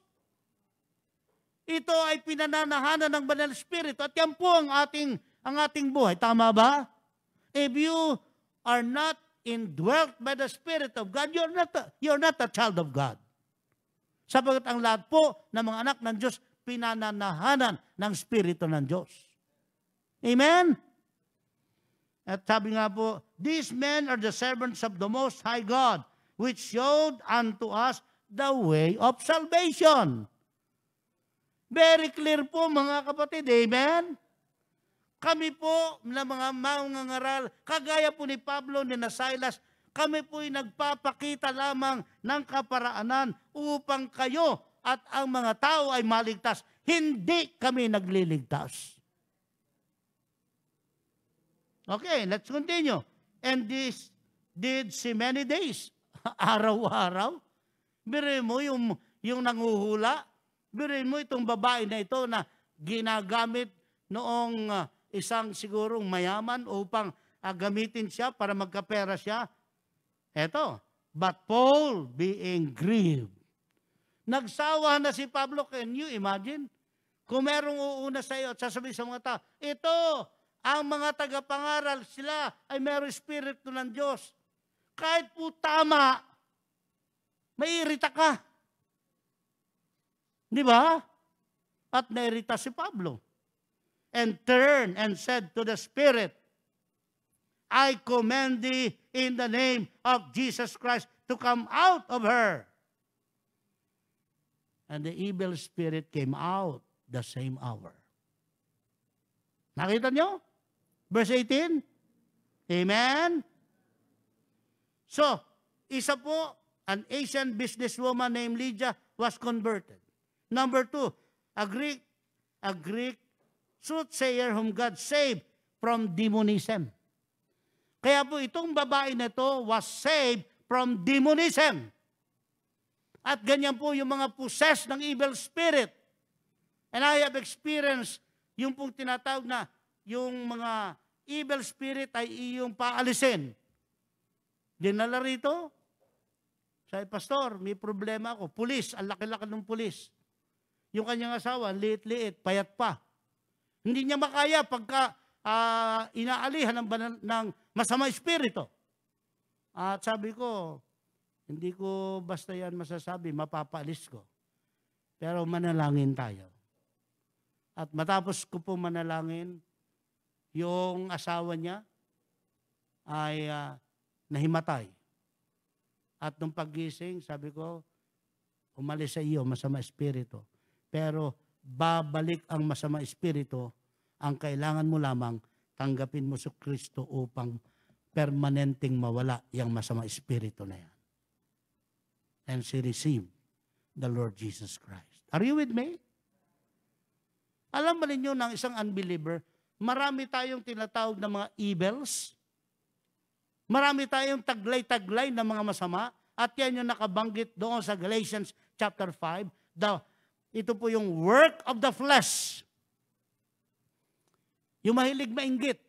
Ito ay pinananahanan ng Banal Espiritu. At yan po ang ating, ang ating buhay. Tama ba? If you are not indwelt by the Spirit of God, you're not a, you're not a child of God. Sapagat ang lahat po ng mga anak ng Diyos, pinananahanan ng Espiritu ng Diyos. Amen? At sabi nga po, these men are the servants of the Most High God, which showed unto us the way of salvation. Very clear po mga kapatid, amen? Kami po na mga mangangaral, kagaya po ni Pablo, ni na Silas, kami po'y nagpapakita lamang ng kaparaanan upang kayo at ang mga tao ay maligtas. Hindi kami nagliligtas. Okay, let's continue. And this did see many days. Araw-araw. Birin mo yung, yung nanguhula. Birin mo itong babae na ito na ginagamit noong uh, isang sigurong mayaman upang uh, gamitin siya para magkapera siya. Eto, but Paul being grieved. Nagsawa na si Pablo. Can you imagine? Kung merong uuna sa iyo at sasabihin sa mga tao, ito, ang mga tagapangaral, sila ay merong espiritu ng Diyos. Kahit po tama, maiirita ka. Di ba? At nairita si Pablo. And turned and said to the spirit, I command thee in the name of Jesus Christ to come out of her. And the evil spirit came out the same hour. Nakita nyo? Verse eighteen? Amen? So, isa po, an Asian businesswoman named Lydia was converted. Number two, a Greek, a Greek soothsayer whom God saved from demonism. Kaya po itong babae na ito was saved from demonism. At ganyan po yung mga possessed ng evil spirit. And I have experienced yung pong tinatawag na yung mga evil spirit ay iyong paalisin. Dinala rito. Sabi, Pastor, may problema ako. Pulis, ang laki-laki ng pulis. Yung kanyang asawa, liit-liit, payat pa. Hindi niya makaya pagka uh, inaalihan ng, ng masama espiritu. At sabi ko, hindi ko basta yan masasabi, mapapaalis ko. Pero manalangin tayo. At matapos ko po manalangin, yung asawa niya ay uh, nahimatay. At nung paggising, sabi ko, umalis sa iyo, masama espiritu. Pero babalik ang masama espiritu, ang kailangan mo lamang, tanggapin mo sa Kristo upang permanenteng mawala yung masama espiritu na yan. And she received the Lord Jesus Christ. Are you with me? Alam ba ninyo ng isang unbeliever, marami tayong tinatawag na mga evils. Marami tayong taglay-taglay na mga masama. At yan yung nakabanggit doon sa Galatians chapter five. The, ito po yung work of the flesh. Yung mahilig mainggit.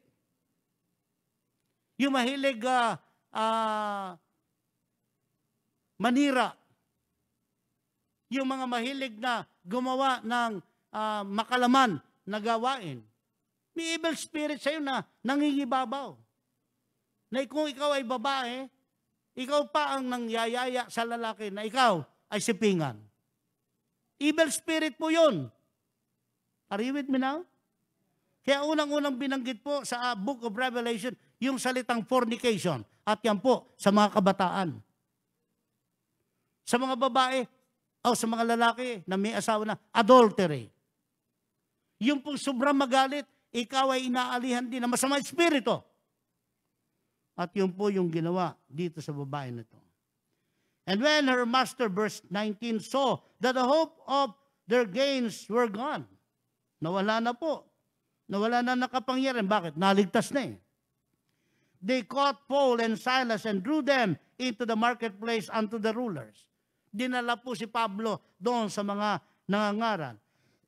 Yung mahilig uh, uh, manira. Yung mga mahilig na gumawa ng uh, makalaman na gawain. May evil spirit sa'yo na nangingibabaw. Na kung ikaw ay babae, ikaw pa ang nangyayaya sa lalaki na ikaw ay sipingan. Evil spirit po yun. Are you with me now? Kaya unang-unang binanggit po sa uh, Book of Revelation, yung salitang fornication. At yan po sa mga kabataan. Sa mga babae, o sa mga lalaki na may asawa na, adultery. Yung pong sobrang magalit, ikaw ay inaalihan din ng masama espiritu. At yun po yung ginawa dito sa babae na ito. And when her master, verse nineteen, saw that the hope of their gains were gone. Nawala na po. Nawala na nakapangyarihan. Bakit? Naligtas na eh. They caught Paul and Silas and drew them into the marketplace unto the rulers. Dinala po si Pablo doon sa mga nangangaral.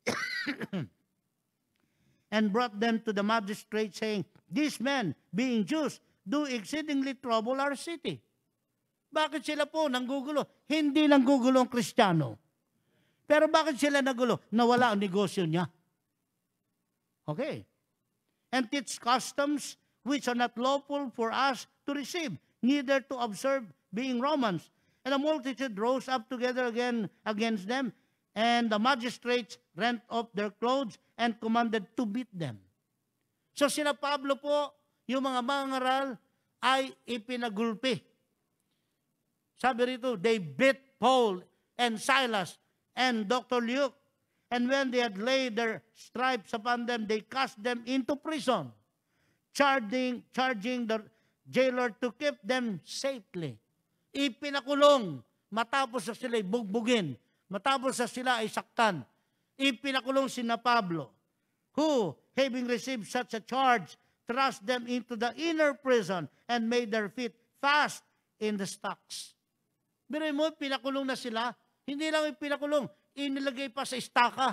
And brought them to the magistrate saying, these men, being Jews, do exceedingly trouble our city. Bakit sila po nanggugulo? Hindi nanggugulo ang Kristiyano. Pero bakit sila nagulo? Nawala ang negosyo niya. Okay. And teach customs which are not lawful for us to receive, neither to observe, being Romans. And the multitude rose up together again against them, and the magistrates rent off their clothes and commanded to beat them. So sila Pablo po, yung mga mangaral, ay ipinagulpi. Sabi rito, they beat Paul and Silas and Doctor Luke. And when they had laid their stripes upon them, they cast them into prison, charging, charging the jailer to keep them safely. Ipinakulong, matapos na sila ay bugbugin, matapos na sila ay saktan. Ipinakulong si na Pablo, who, having received such a charge, thrust them into the inner prison and made their feet fast in the stocks. Pero mo, pinakulong na sila, hindi lang pinakulong, inilagay pa sa istaka.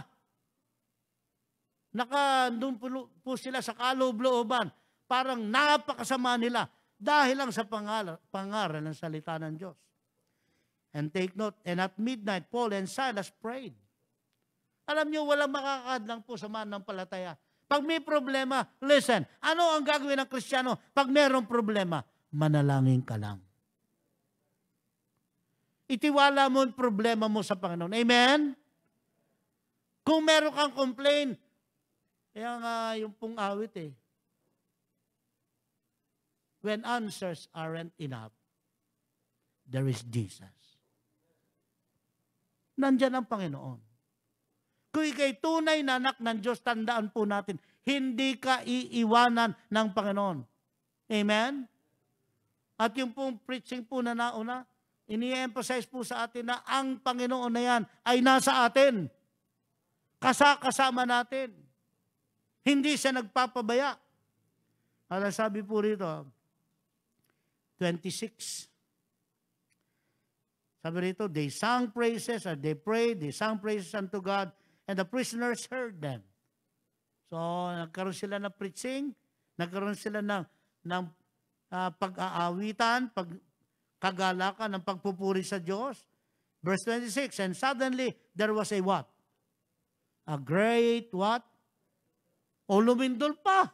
Naka, doon po, po sila sa kaloob-looban, parang napakasama nila, dahil lang sa pangaral, pangaral ng salita ng Diyos. And take note, and at midnight, Paul and Silas prayed. Alam niyo, walang makakadlang po sa mananampalataya. Pag may problema, listen, ano ang gagawin ng Kristiyano pag mayroong problema? Manalangin ka lang. Itiwala mo ang problema mo sa Panginoon. Amen? Kung meron kang complain, kaya nga yung pong awit eh. when answers aren't enough, there is Jesus. Nandyan ang Panginoon. Kung ikay tunay na anak ng Diyos, tandaan po natin, hindi ka iiwanan ng Panginoon. Amen? At yung pong preaching po na nauna, ini-emphasize po sa atin na ang Panginoon na yan ay nasa atin. Kasakasama natin. Hindi siya nagpapabaya. Alam, sabi po rito, twenty-six. Sabi rito, they sang praises, or they prayed, they sang praises unto God, and the prisoners heard them. So, nagkaroon sila ng preaching, nagkaroon sila ng, ng uh, pag-aawitan, pagkagalakan, ng pagpupuri sa Diyos. Verse twenty-six, and suddenly, there was a what? A great what? O lumindol pa.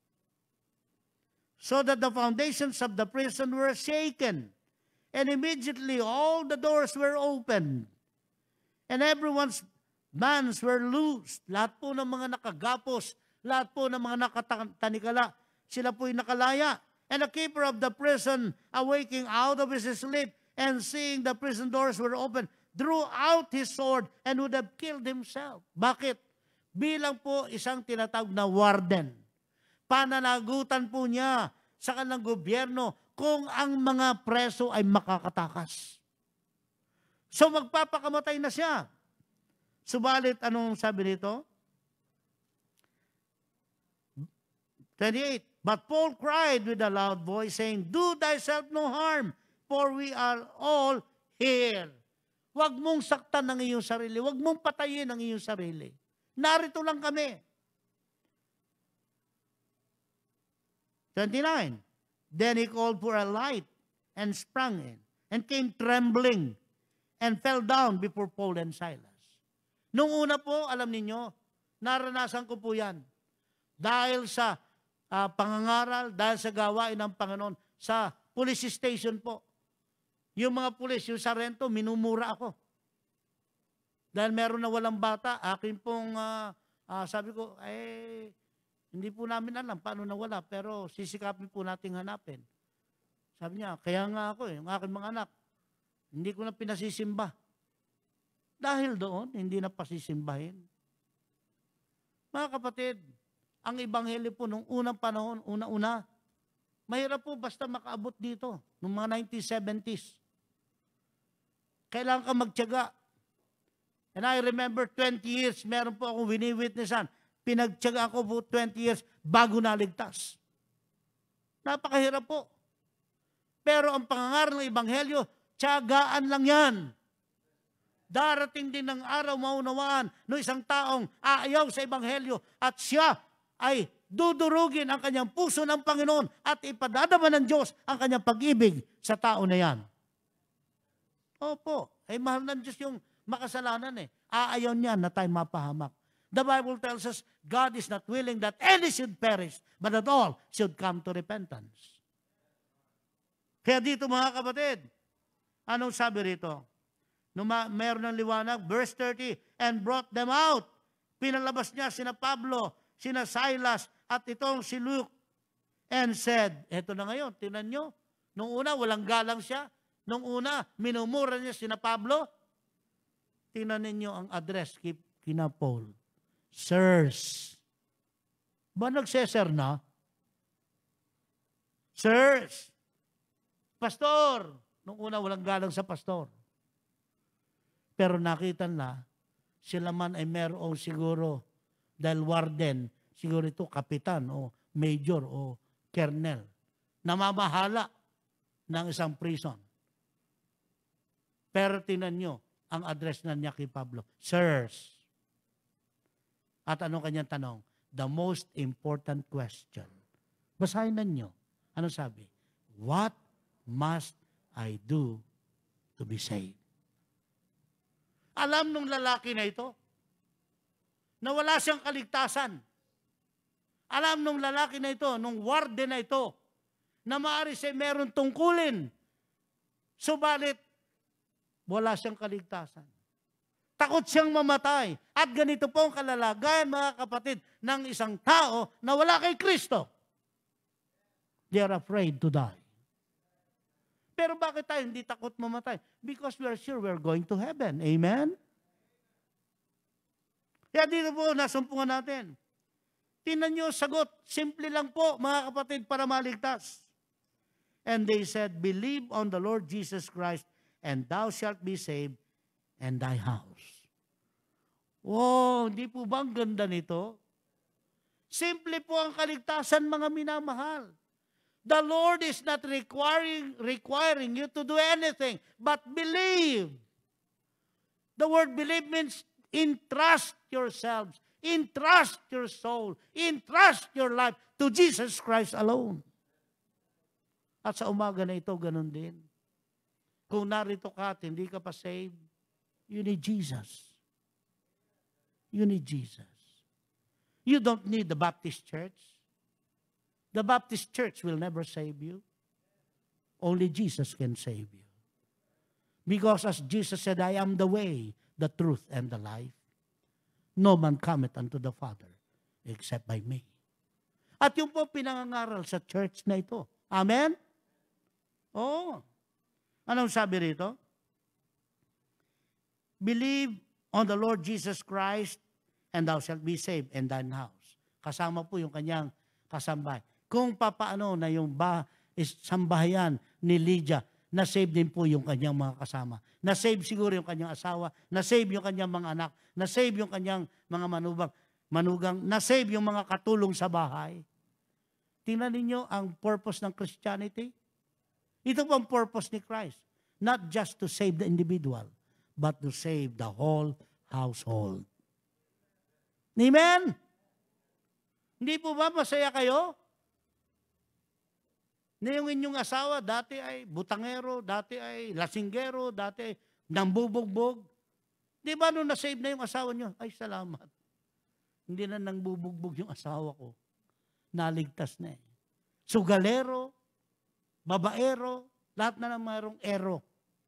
So that the foundations of the prison were shaken. And immediately all the doors were opened. And everyone's bands were loosed. Lahat po ng mga nakagapos, lahat po ng mga nakatanikala, sila po'y nakalaya. And the keeper of the prison, awaking out of his sleep, and seeing the prison doors were open, drew out his sword and would have killed himself. Bakit? Bilang po isang tinatawag na warden. Pananagutan po niya sa kanilang gobyerno kung ang mga preso ay makakatakas. So magpapakamatay na siya. Subalit, anong sabi nito? twenty-eight, but Paul cried with a loud voice, saying, do thyself no harm, for we are all here. Huwag mong saktan ang iyong sarili. Huwag mong patayin ang iyong sarili. Narito lang kami. twenty-nine, then he called for a light and sprang in and came trembling and fell down before Paul and Silas. Nung una po, alam ninyo, naranasan ko po yan. Dahil sa uh, pangangaral, dahil sa gawain ng Panginoon, sa police station po. Yung mga pulis, yung sarento, minumura ako. Dahil meron na walang bata, akin pong, uh, uh, sabi ko, eh, hindi po namin alam paano nawala, pero sisikapin po nating hanapin. Sabi niya, kaya nga ako eh, yung aking mga anak, hindi ko na pinasisimba. Dahil doon, hindi na pasisimbahin. Mga kapatid, ang ebanghelyo po nung unang panahon, una-una, mahirap po basta makaabot dito, noong mga nineteen seventies. Kailangan ka magtiyaga. And I remember twenty years, meron po akong wini-witnessan. Pinagtiyaga ako po twenty years bago naligtas. Napakahirap po. Pero ang pangangaral ng ebanghelyo, tiyagaan lang yan. Darating din ng araw maunawaan ng isang taong aayaw sa ebanghelyo at siya ay dudurugin ang kanyang puso ng Panginoon at ipadadama ng Diyos ang kanyang pag-ibig sa tao na yan. Opo, ay mahal ng Diyos yung makasalanan eh. Aayaw niya na tayo mapahamak. The Bible tells us, God is not willing that any should perish, but that all should come to repentance. Kaya dito mga kapatid, anong sabi rito? Nung meron ng liwanag, verse thirty, and brought them out. Pinalabas niya sina Pablo, sina Silas, at itong si Luke, and said, eto na ngayon, tinan nyo, nung una walang galang siya, nung una minumura niya sina Pablo, tinan ninyo ang address kina Paul. Sirs. Ba nagseser na? Sirs. Pastor. Nung una walang galang sa pastor. Pero nakita na, sila man ay merong siguro, dahil warden, siguro ito kapitan o major o colonel, namamahala ng isang prison. Pero tinan nyo, ang address na niya kay Pablo, Sirs. At anong kanyang tanong? The most important question. Basahin na nyo. Ano sabi? What must I do to be saved? Alam nung lalaki na ito, na wala siyang kaligtasan. Alam nung lalaki na ito, nung warden na ito, na maaari siya meron tungkulin. Subalit, wala siyang kaligtasan. Takot siyang mamatay. At ganito po ang kalalagayan, mga kapatid, ng isang tao na wala kay Kristo. They are afraid to die. Pero bakit tayo hindi takot mamatay? Because we are sure we are going to heaven. Amen? Kaya dito po, nasumpungan natin. Tingnan nyo, sagot. Simple lang po, mga kapatid, para maligtas. And they said, believe on the Lord Jesus Christ, and thou shalt be saved, and thy house. Wow, hindi po ba ang ganda nito? Simple po ang kaligtasan, mga minamahal. The Lord is not requiring, requiring you to do anything, but believe. The word believe means entrust yourselves, entrust your soul, entrust your life to Jesus Christ alone. At sa umaga na ito, ganun din. Kung narito ka at hindi ka pa saved, you need Jesus. You need Jesus. You don't need the Baptist church. The Baptist church will never save you. Only Jesus can save you. Because as Jesus said, I am the way, the truth, and the life. No man cometh unto the Father except by me. At yung po pinangangaral sa church na ito. Amen? Oo. Anong sabi rito? Believe on the Lord Jesus Christ and thou shalt be saved and thine house. Kasama po yung kanyang kasambay. Kung papaano na yung ba, is sambahayan ni Lydia, na-save din po yung kanyang mga kasama. Na-save siguro yung kanyang asawa, na-save yung kanyang mga anak, na-save yung kanyang mga manubang, manugang, na-save yung mga katulong sa bahay. Tingnan ninyo ang purpose ng Christianity. Ito po ang purpose ni Christ. Not just to save the individual, but to save the whole household. Amen? Hindi po ba masaya kayo? Na yung inyong asawa, dati ay butangero, dati ay lasinggero, dati ay nambubugbog. Di ba nung nasave na yung asawa nyo? Ay, salamat. Hindi na nangbubugbog yung asawa ko. Naligtas na eh. Sugalero, babaero, lahat na ng mayroong ero.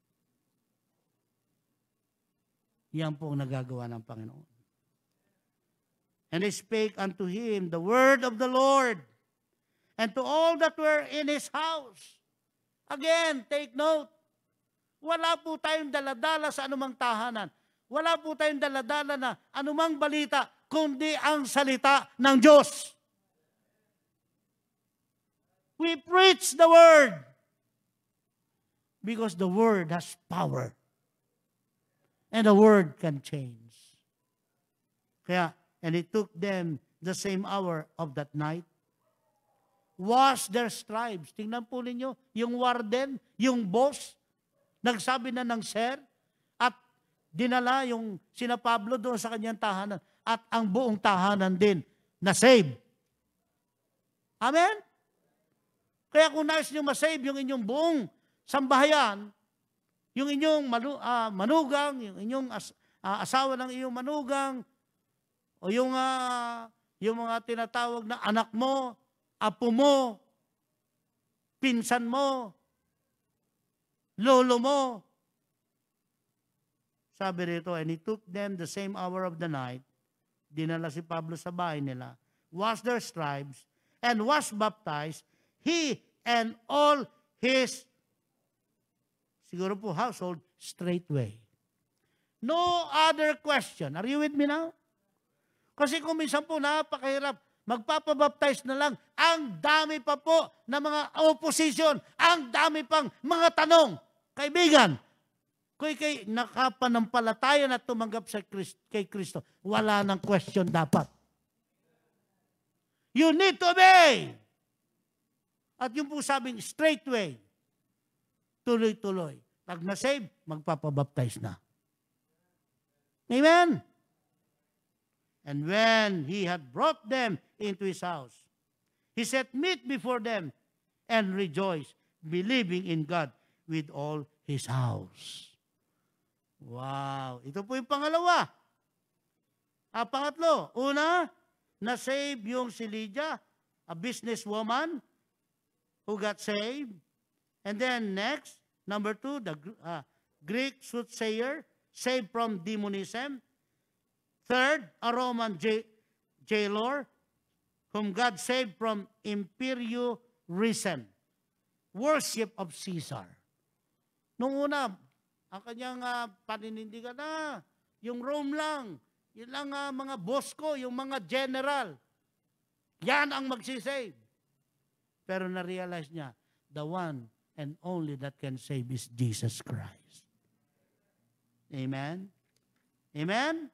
Yan po ang nagagawa ng Panginoon. And they spake unto him the word of the Lord, and to all that were in his house. Again, take note, wala po tayong daladala sa anumang tahanan. Wala po tayong daladala na anumang balita, kundi ang salita ng Diyos. We preach the word because the word has power. And the word can change. Kaya, and it took them the same hour of that night, wash their stripes. Tingnan po ninyo, yung warden, yung boss, nagsabi na ng sir, at dinala yung sina Pablo doon sa kanyang tahanan, at ang buong tahanan din na save. Amen? Kaya kung nais nyo masave yung inyong buong sambahayan, yung inyong manu, uh, manugang, yung inyong as, uh, asawa ng iyong manugang, o yung, uh, yung mga tinatawag na anak mo, apo mo, pinsan mo, lolo mo. Sabi rito, and he took them the same hour of the night, dinala si Pablo sa bahay nila, washed their stripes, and was baptized, he and all his, siguro po household, straightway. No other question. Are you with me now? Kasi kung minsan po napakahirap, magpapabaptize na lang, ang dami pa po na mga opposition, ang dami pang mga tanong. Kaibigan, kung ikay nakapanampalataya na tumanggap sa Christ, kay Kristo, wala nang question dapat. You need to obey. At yung po sabing straightway, tuloy-tuloy. Pag na-save, magpapabaptize na. Amen? And when he had brought them into his house, he set meat before them and rejoiced, believing in God with all his house. Wow! Ito po yung pangalawa. Ah, pangatlo, una, na-save yung si Lydia, a businesswoman who got saved. And then next, number two, the uh, Greek soothsayer, saved from demonism. Third, a Roman j- jailer, whom God saved from imperio risen. Worship of Caesar. Nung una, ang kanyang uh, paninindigan na, yung Rome lang, yun lang uh, mga boss ko, yung mga general. Yan ang magsisave. Pero na-realize niya, the one and only that can save is Jesus Christ. Amen? Amen?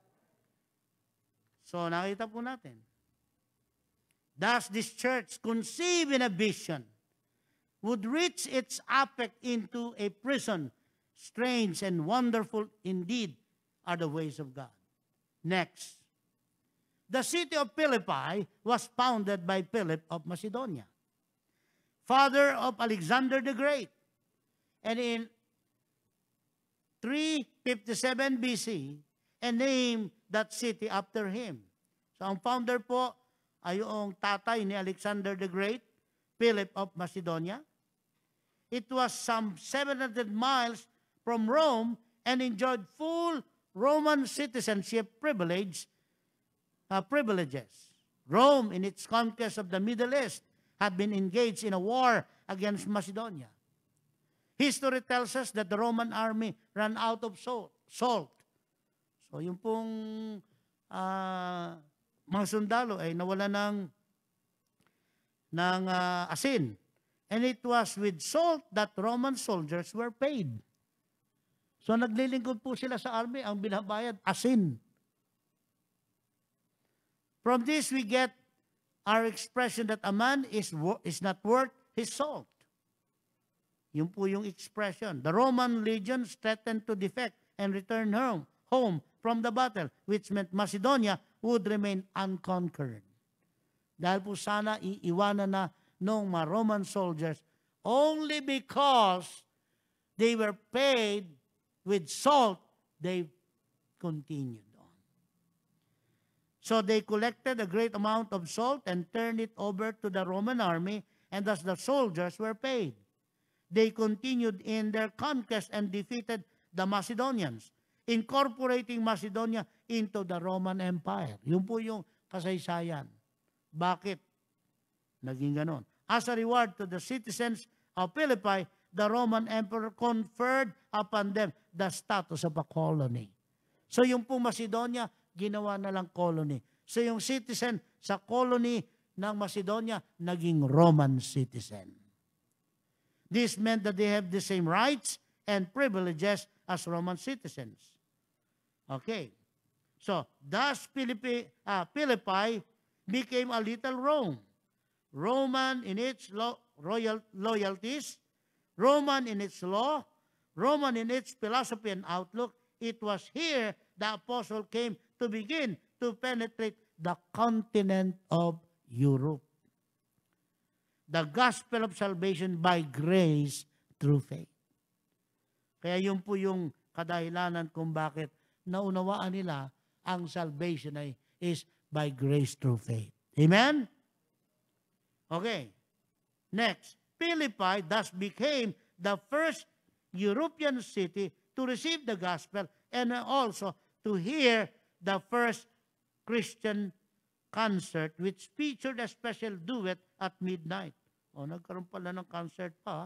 So, nakita po natin. Thus, this church, conceived in a vision, would reach its apex into a prison. Strange and wonderful indeed are the ways of God. Next. The city of Philippi was founded by Philip of Macedonia, father of Alexander the Great. And in three fifty-seven B C, and named that city after him. So ang founder po ay yung tatay ni Alexander the Great, Philip of Macedonia. It was some seven hundred miles from Rome and enjoyed full Roman citizenship privilege, uh, privileges. Rome, in its conquest of the Middle East, had been engaged in a war against Macedonia. History tells us that the Roman army ran out of salt. salt. So yung pong uh, mga sundalo ay nawala ng, ng uh, asin. And it was with salt that Roman soldiers were paid. So naglilingkod po sila sa army, ang binabayad, asin. From this we get our expression that a man is, is not worth his salt. Yun po yung expression. The Roman legions threatened to defect and return home, home from the battle, which meant Macedonia would remain unconquered. Dahil po sana iiwanan na ng mga Roman soldiers only because they were paid with salt, they continued on. So they collected a great amount of salt and turned it over to the Roman army, and thus the soldiers were paid. They continued in their conquest and defeated the Macedonians, incorporating Macedonia into the Roman Empire. Yun po yung kasaysayan. Bakit naging ganon? As a reward to the citizens of Philippi, the Roman Emperor conferred upon them the status of a colony. So yung po Macedonia, ginawa na lang colony. So yung citizen sa colony ng Macedonia, naging Roman citizen. This meant that they have the same rights and privileges as Roman citizens. Okay. So, thus Philippi, uh, Philippi became a little Rome. Roman in its lo- royal loyalties, Roman in its law, Roman in its philosophy and outlook. It was here the apostle came to begin to penetrate the continent of Europe. The gospel of salvation by grace through faith. Kaya yun po yung kadahilanan kung bakit naunawaan nila ang salvation ay is by grace through faith. Amen? Okay. Next. Philippi thus became the first European city to receive the gospel and also to hear the first Christian concert which featured a special duet at midnight. O, nagkaroon pala ng concert pa.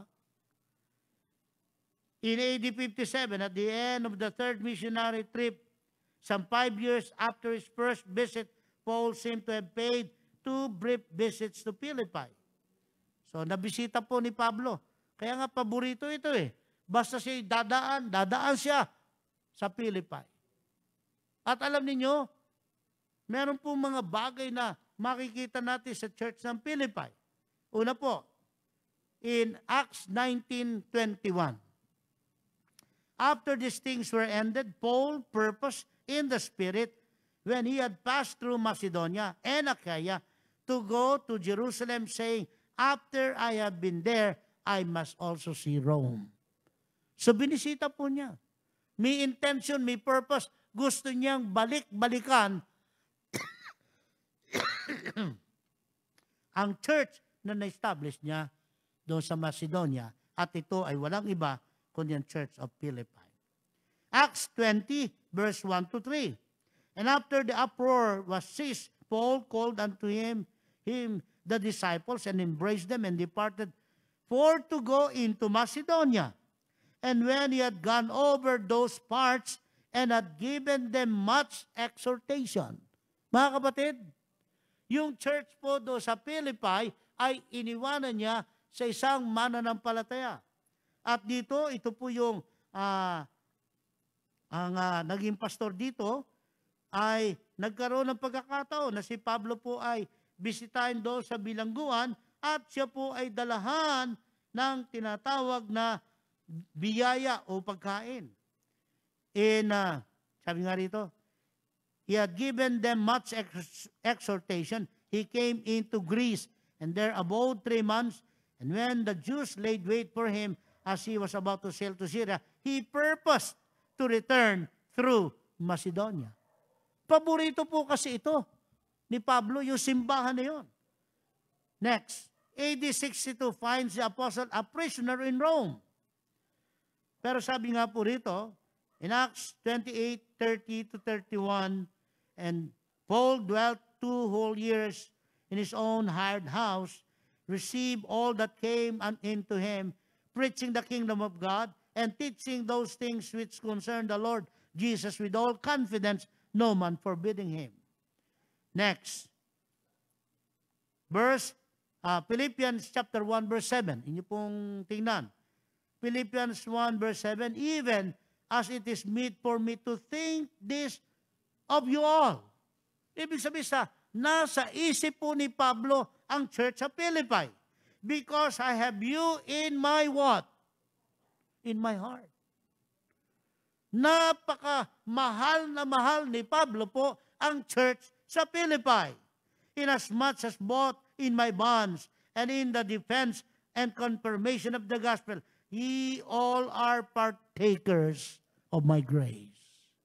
In A D fifty-seven, at the end of the third missionary trip, some five years after his first visit, Paul seemed to have paid two brief visits to Philippi. So, nabisita po ni Pablo. Kaya nga, paborito ito eh. Basta siya dadaan, dadaan siya sa Philippi. At alam niyo, meron po mga bagay na makikita natin sa church ng Philippi. Una po, in Acts nineteen twenty-one. After these things were ended, Paul purposed in the Spirit, when he had passed through Macedonia and Achaia, to go to Jerusalem, saying, after I have been there, I must also see Rome. So binisita po niya. May intention, may purpose. Gusto niyang balik-balikan ang church na na-establish niya doon sa Macedonia. At ito ay walang iba kundi ang Church of Philippi. Acts twenty, verse one to three. And after the uproar was ceased, Paul called unto him, him the disciples and embraced them and departed for to go into Macedonia. And when he had gone over those parts and had given them much exhortation. Mga kapatid, yung church po do sa Philippi ay iniwanan niya sa isang mananampalataya. At dito, ito po yung uh, ang uh, naging pastor dito ay nagkaroon ng pagkakataon na si Pablo po ay bisitahin doon sa bilangguan at siya po ay dalahan ng tinatawag na biyaya o pagkain. In, uh, sabi nga rito, he had given them much ex- exhortation. He came into Greece and there abode three months. And when the Jews laid wait for him as he was about to sail to Syria, he purposed to return through Macedonia. Paborito po kasi ito ni Pablo, yung simbahan na yun. Next, A D sixty-two finds the apostle a prisoner in Rome. Pero sabi nga po rito, in Acts twenty-eight, thirty to thirty-one, and Paul dwelt two whole years in his own hired house, received all that came into him, preaching the kingdom of God, and teaching those things which concern the Lord Jesus with all confidence, no man forbidding him. Next, verse, uh, Philippians chapter one, verse seven. Inyo pong tingnan. Philippians one, verse seven, even as it is meet for me to think this of you all. Ibig sabihin sa, nasa isip po ni Pablo ang church sa Philippi. Because I have you in my what? In my heart. Napaka mahal na mahal ni Pablo po ang church sa Philippi. Inasmuch as both in my bonds and in the defense and confirmation of the gospel, ye all are partakers of my grace.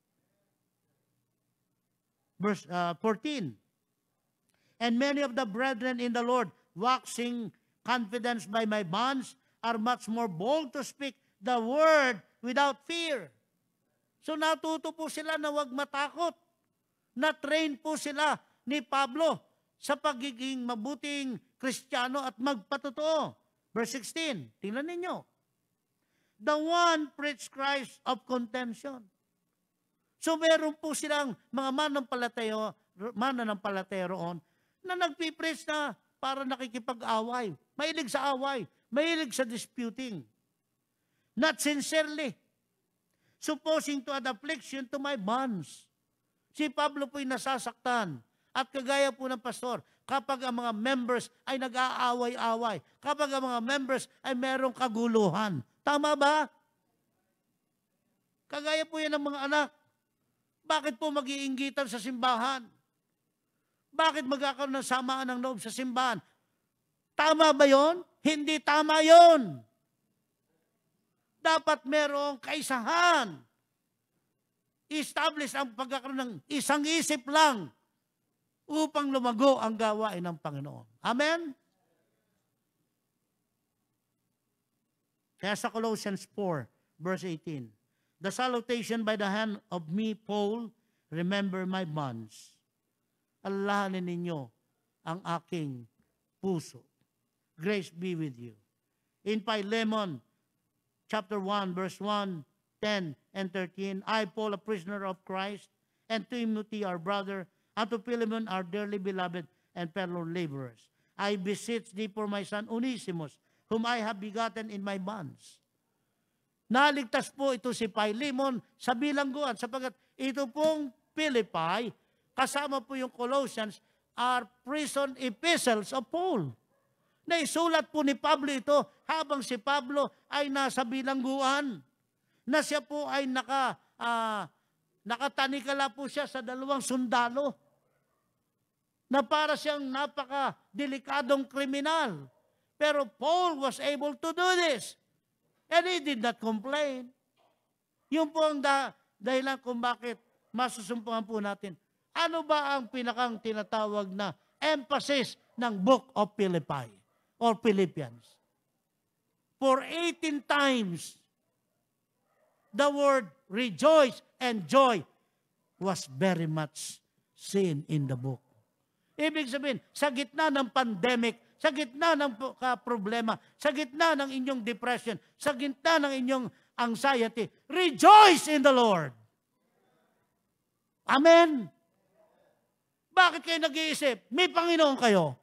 Verse uh, fourteen. And many of the brethren in the Lord, waxing confidence by my bonds, are much more bold to speak the word without fear. So natuto po sila na wag matakot. Na-train po sila ni Pablo sa pagiging mabuting Kristiyano at magpatotoo. Verse sixteen, tingnan ninyo. The one preached Christ of contention. So meron po silang mga mananampalataya, mananampalataya roon na nagpipreach na para nakikipag-away. Mahilig sa away. Mahilig sa disputing. Not sincerely. Supposing to add affliction to my bonds. Si Pablo po'y nasasaktan. At kagaya po ng pastor, kapag ang mga members ay nag-aaway-away, kapag ang mga members ay merong kaguluhan. Tama ba? Kagaya po yan ng mga anak. Bakit po mag-iinggitan sa simbahan? Bakit magkakaroon ng samaan ng loob sa simbahan? Tama ba yon? Hindi tama yon. Dapat merong kaisahan. Establish ang pagkakaroon ng isang isip lang upang lumago ang gawain ng Panginoon. Amen? Kaya sa Colossians four, verse eighteen, the salutation by the hand of me, Paul, remember my bonds. Alalahanin ninyo ang aking puso. Grace be with you. In Philemon, chapter one, verse one, ten, and thirteen, I, Paul, a prisoner of Christ, and Timothy, our brother, and to Philemon, our dearly beloved and fellow laborers. I beseech thee for my son Onesimus, whom I have begotten in my bonds. Naligtas po ito si Philemon sa bilangguan, sapagkat ito pong Philippi, kasama po yung Colossians, are prison epistles of Paul. Naisulat po ni Pablo ito habang si Pablo ay nasa bilangguan. Na siya po ay naka, uh, nakatanikala po siya sa dalawang sundalo. Na para siyang napaka-delikadong kriminal. Pero Paul was able to do this. And he did not complain. Yun po ang da- dahilan kung bakit masusumpungan po natin. Ano ba ang pinakang tinatawag na emphasis ng Book of Philippi or Philippians? For eighteen times, the word rejoice and joy was very much seen in the book. Ibig sabihin, sa gitna ng pandemic, sa gitna ng po- ka- problema, sa gitna ng inyong depression, sa gitna ng inyong anxiety, rejoice in the Lord. Amen. Bakit kayo nag-iisip? May Panginoon kayo.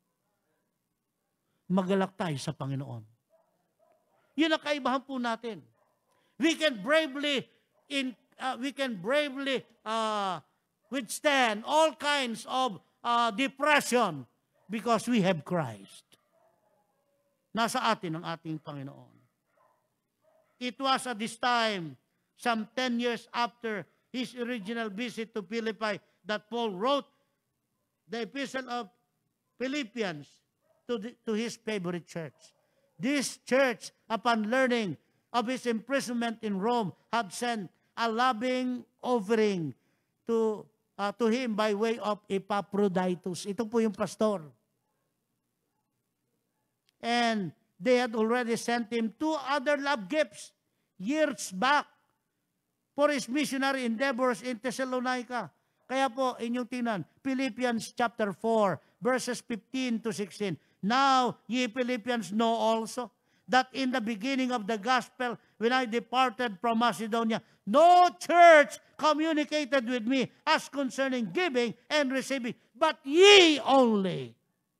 Magalak tayo sa Panginoon. Yun ang kaibahan po natin. We can bravely in uh, we can bravely uh, withstand all kinds of uh, depression because we have Christ. Nasa atin ang ating Panginoon. It was at this time, some ten years after his original visit to Philippi, that Paul wrote the epistle of Philippians to, the, to his favorite church. This church, upon learning of his imprisonment in Rome, had sent a loving offering to, uh, to him by way of Epaphroditus. Ito po yung pastor. And they had already sent him two other love gifts years back for his missionary endeavors in Thessalonica. Kaya po, inyong tingnan, Philippians chapter four, verses fifteen to sixteen. Now, ye Philippians know also that in the beginning of the gospel, when I departed from Macedonia, no church communicated with me as concerning giving and receiving, but ye only.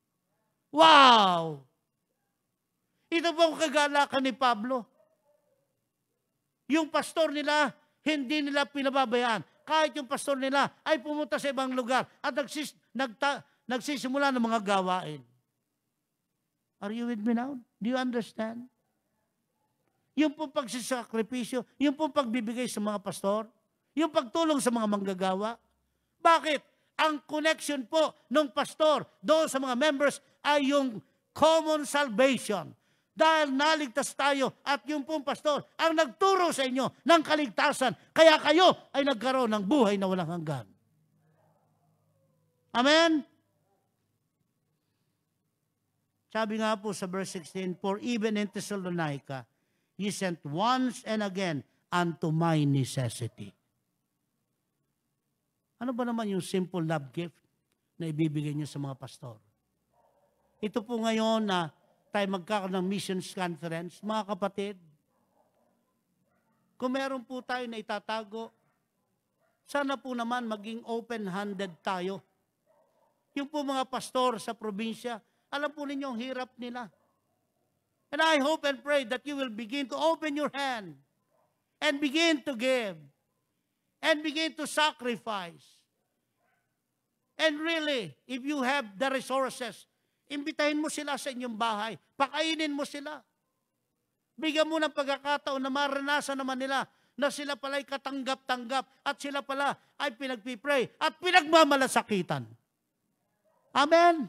Wow! Ito po ang kagalakan ni Pablo. Yung pastor nila, hindi nila pinababayaan. Kahit yung pastor nila ay pumunta sa ibang lugar at nagsis, nagta, nagsisimula ng mga gawain. Are you with me now? Do you understand? Yung po pagsisakripisyo, yung po pagbibigay sa mga pastor, yung pagtulong sa mga manggagawa. Bakit? Ang connection po ng pastor doon sa mga members ay yung common salvation. Dahil naligtas tayo at yung pong pastor ang nagturo sa inyo ng kaligtasan, kaya kayo ay nagkaroon ng buhay na walang hanggan. Amen? Sabi nga po sa verse sixteen, for even in Thessalonica, he sent once and again unto my necessity. Ano ba naman yung simple love gift na ibibigay niyo sa mga pastor? Ito po ngayon na tayo magkakaroon ng missions conference, mga kapatid, kung meron po tayo na itatago, sana po naman maging open-handed tayo. Yung po mga pastor sa probinsya, alam po ninyo ang hirap nila. And I hope and pray that you will begin to open your hand and begin to give and begin to sacrifice. And really, if you have the resources, imbitahin mo sila sa inyong bahay. Pakainin mo sila. Bigyan mo ng pagkakataon na maranasan naman nila na sila pala'y katanggap-tanggap at sila pala ay pinagpipray at pinagmamalasakitan. Amen?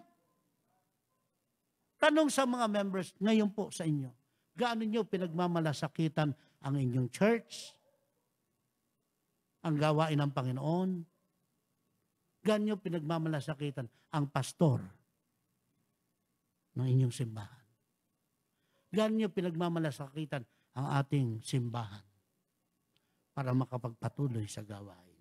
Tanong sa mga members ngayon po sa inyo, gaano nyo pinagmamalasakitan ang inyong church? Ang gawain ng Panginoon? Gaano nyo pinagmamalasakitan ang pastor ng inyong simbahan? Gaano nyo pinagmamalasakitan ang ating simbahan para makapagpatuloy sa gawain?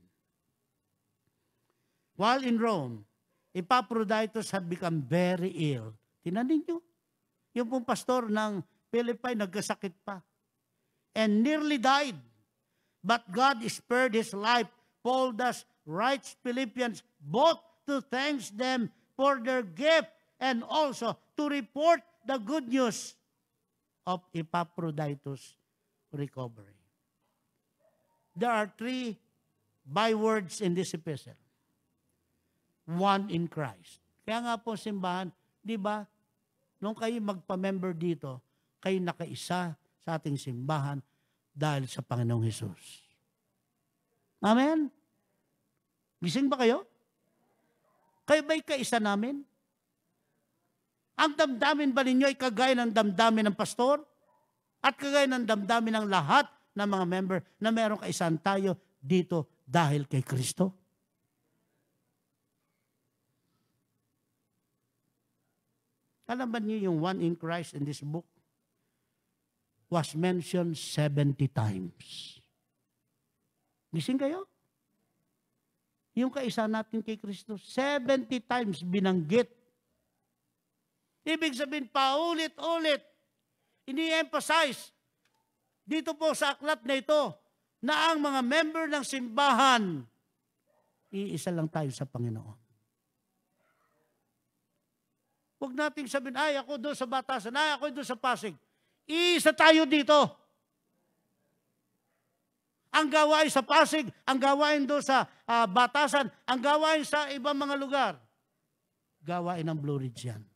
While in Rome, Epaphroditus had become very ill. Tinanin nyo, yung pong pastor ng Philippi nagkasakit pa and nearly died. But God spared his life. Paul thus writes Philippians both to thank them for their gift and also to report the good news of Epaphroditus' recovery. There are three bywords in this epistle. One in Christ. Kaya nga po simbahan, di ba, nung kayo magpa-member dito, kayo nakaisa sa ating simbahan dahil sa Panginoong Hesus. Amen? Gising ba kayo? Kayo ba'y kaisa namin? Ang damdamin ba ninyo ay kagaya ng damdamin ng pastor? At kagaya ng damdamin ng lahat ng mga member na meron kaisan tayo dito dahil kay Kristo? Alam ba niyo yung one in Christ in this book was mentioned seventy times. Gising kayo? Yung kaisa natin kay Kristo, seventy times binanggit. Ibig sabihin, paulit-ulit, ini-emphasize dito po sa aklat na ito na ang mga member ng simbahan, iisa lang tayo sa Panginoon. Huwag nating sabihin, ay ako doon sa Batasan, ay ako doon sa Pasig. Iisa tayo dito. Ang gawain sa Pasig, ang gawain doon sa uh, Batasan, ang gawain sa ibang mga lugar. Gawain ng Blue Ridge yan.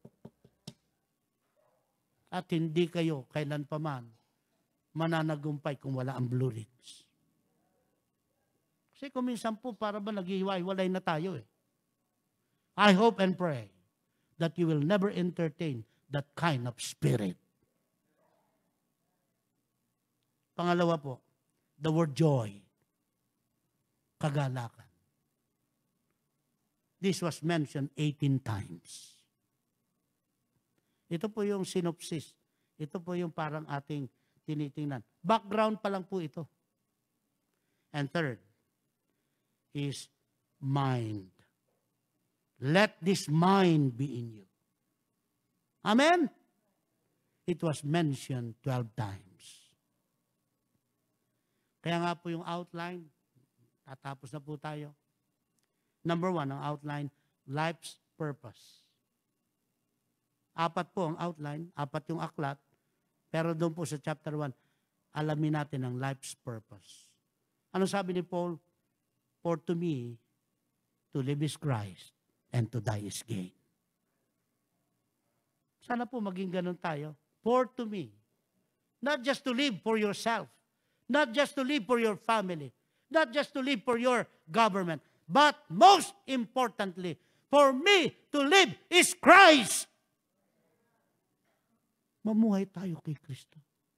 At hindi kayo kailan pa man mananagumpay kung wala ang Blue Ridge. Kasi kung minsan po, para ba naghihiwa-walay na tayo eh. I hope and pray that you will never entertain that kind of spirit. Pangalawa po, the word joy. Kagalakan. This was mentioned eighteen times. Ito po yung synopsis. Ito po yung parang ating tinitingnan. Background pa lang po ito. And third is mind. Let this mind be in you. Amen? It was mentioned twelve times. Kaya nga po yung outline, tatapos na po tayo. Number one, ang outline, life's purpose. Apat po ang outline, apat yung aklat, pero doon po sa chapter one, alamin natin ang life's purpose. Ano sabi ni Paul? For to me, to live is Christ, and to die is gain. Sana po maging ganun tayo. For to me, not just to live for yourself, not just to live for your family, not just to live for your government, but most importantly, for me to live is Christ. Mamuhay tayo kay Kristo.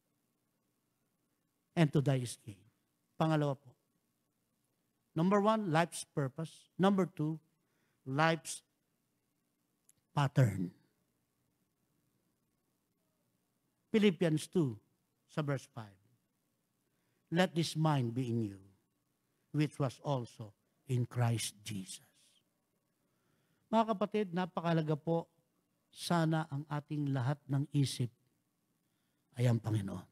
And to die is gain. Pangalawa po. Number one, life's purpose. Number two, life's pattern. Philippians two, sa verse five. Let this mind be in you, which was also in Christ Jesus. Mga kapatid, napakalaga po, sana ang ating lahat ng isip ay ang Panginoon.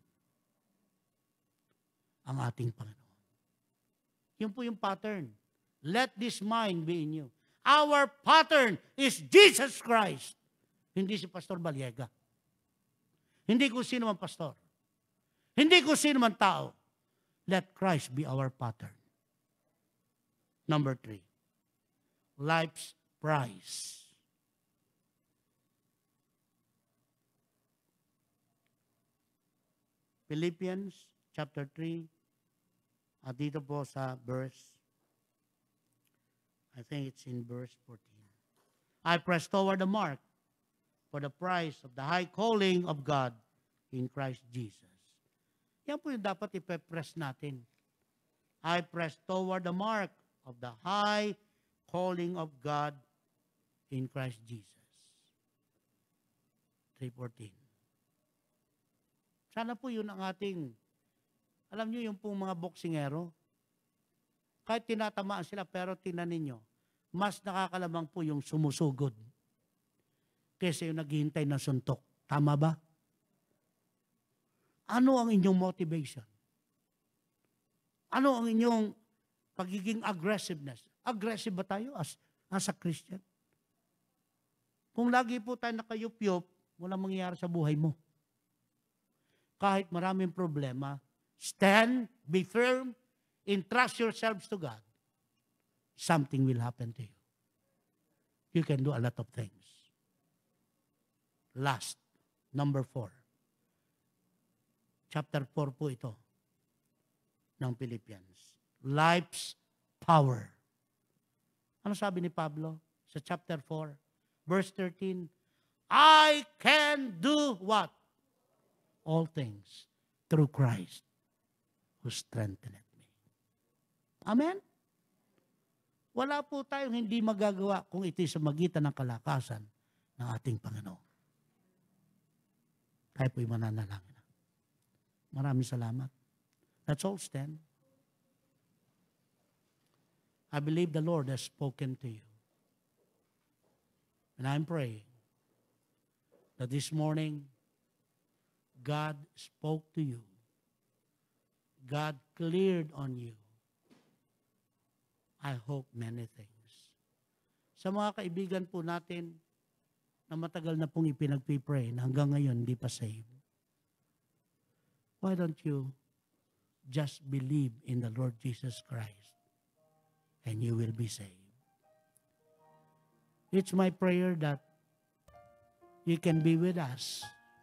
Ang ating Panginoon. Yun po yung pattern. Let this mind be in you. Our pattern is Jesus Christ. Hindi si Pastor Baliega. Hindi kung sino man pastor. Hindi kung sino man tao. Let Christ be our pattern. Number three. Life's prize. Philippians chapter three, at dito po sa verse, I think it's in verse fourteen. I press toward the mark for the prize of the high calling of God in Christ Jesus. Yan po yung dapat ipe-press natin. I press toward the mark of the high calling of God in Christ Jesus. three fourteen. Sana po yun ang ating, alam nyo yung pong mga boksingero, kahit tinatamaan sila, pero tinan ninyo, mas nakakalamang po yung sumusugod kaysa yung naghihintay ng suntok. Tama ba? Ano ang inyong motivation? Ano ang inyong pagiging aggressiveness? Aggressive ba tayo as, as a Christian? Kung lagi po tayo nakayup-yup, walang mangyayari sa buhay mo. Kahit maraming problema, stand, be firm, entrust yourselves to God. Something will happen to you. You can do a lot of things. Last, number four. Chapter four po ito ng Philippians. Life's power. Ano sabi ni Pablo sa chapter four, verse thirteen? I can do what? All things through Christ who strengtheneth me. Amen? Wala po tayong hindi magagawa kung ito'y sa magitan ng kalakasan ng ating Panginoon. Kaya po'y mananalangin na. Maraming salamat. Let's all stand. I believe the Lord has spoken to you. And I'm praying that this morning, God spoke to you. God cleared on you. I hope many things. Sa mga kaibigan po natin na matagal na pong ipinagpipray na hanggang ngayon hindi pa saved, why don't you just believe in the Lord Jesus Christ and you will be saved? It's my prayer that you can be with us.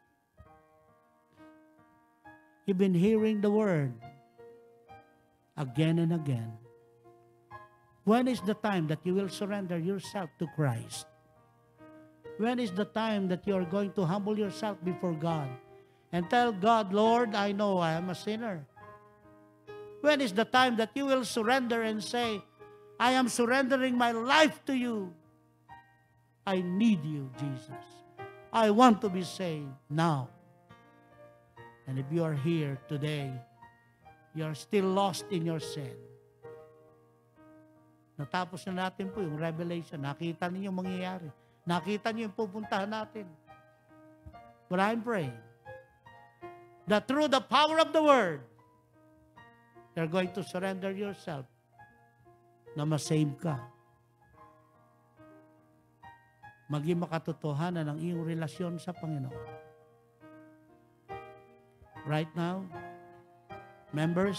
You've been hearing the word again and again. When is the time that you will surrender yourself to Christ? When is the time that you are going to humble yourself before God and tell God, Lord, I know I am a sinner? When is the time that you will surrender and say, I am surrendering my life to you. I need you, Jesus. I want to be saved now. And if you are here today, you are still lost in your sin. Natapos na natin po yung revelation. Nakita niyo yung mangyayari. Nakita niyo yung pupuntahan natin. But I'm praying that through the power of the Word, you're going to surrender yourself na masave ka. Maging makatotohanan ang iyong relasyon sa Panginoon. Right now, members,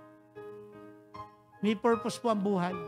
may purpose po ang buhay.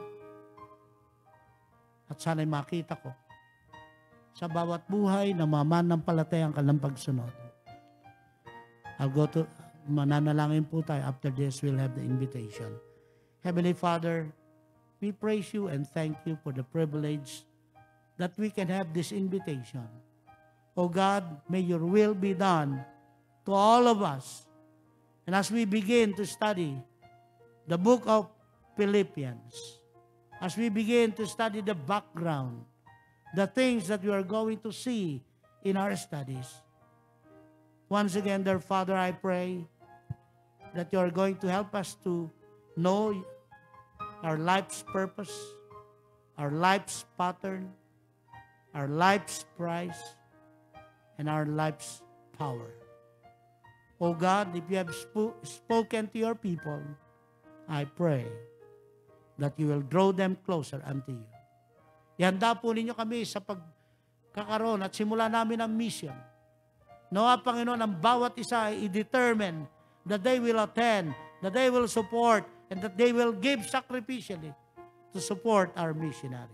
At sana'y makita ko sa bawat buhay na mamanampalatayang ka ng pagsunod. I'll go to, mananalangin po tayo. After this, we'll have the invitation. Heavenly Father, we praise you and thank you for the privilege that we can have this invitation. Oh God, may your will be done to all of us. And as we begin to study the book of Philippians, as we begin to study the background, the things that we are going to see in our studies, once again, dear Father, I pray that you are going to help us to know our life's purpose, our life's pattern, our life's price, and our life's power. Oh God, if you have sp- spoken to your people, I pray that you will draw them closer unto you. Ihanda po ninyo kami sa pagkakaroon at simula namin ang mission. Nawa, Panginoon, ang bawat isa ay i-determine that they will attend, that they will support, and that they will give sacrificially to support our missionaries.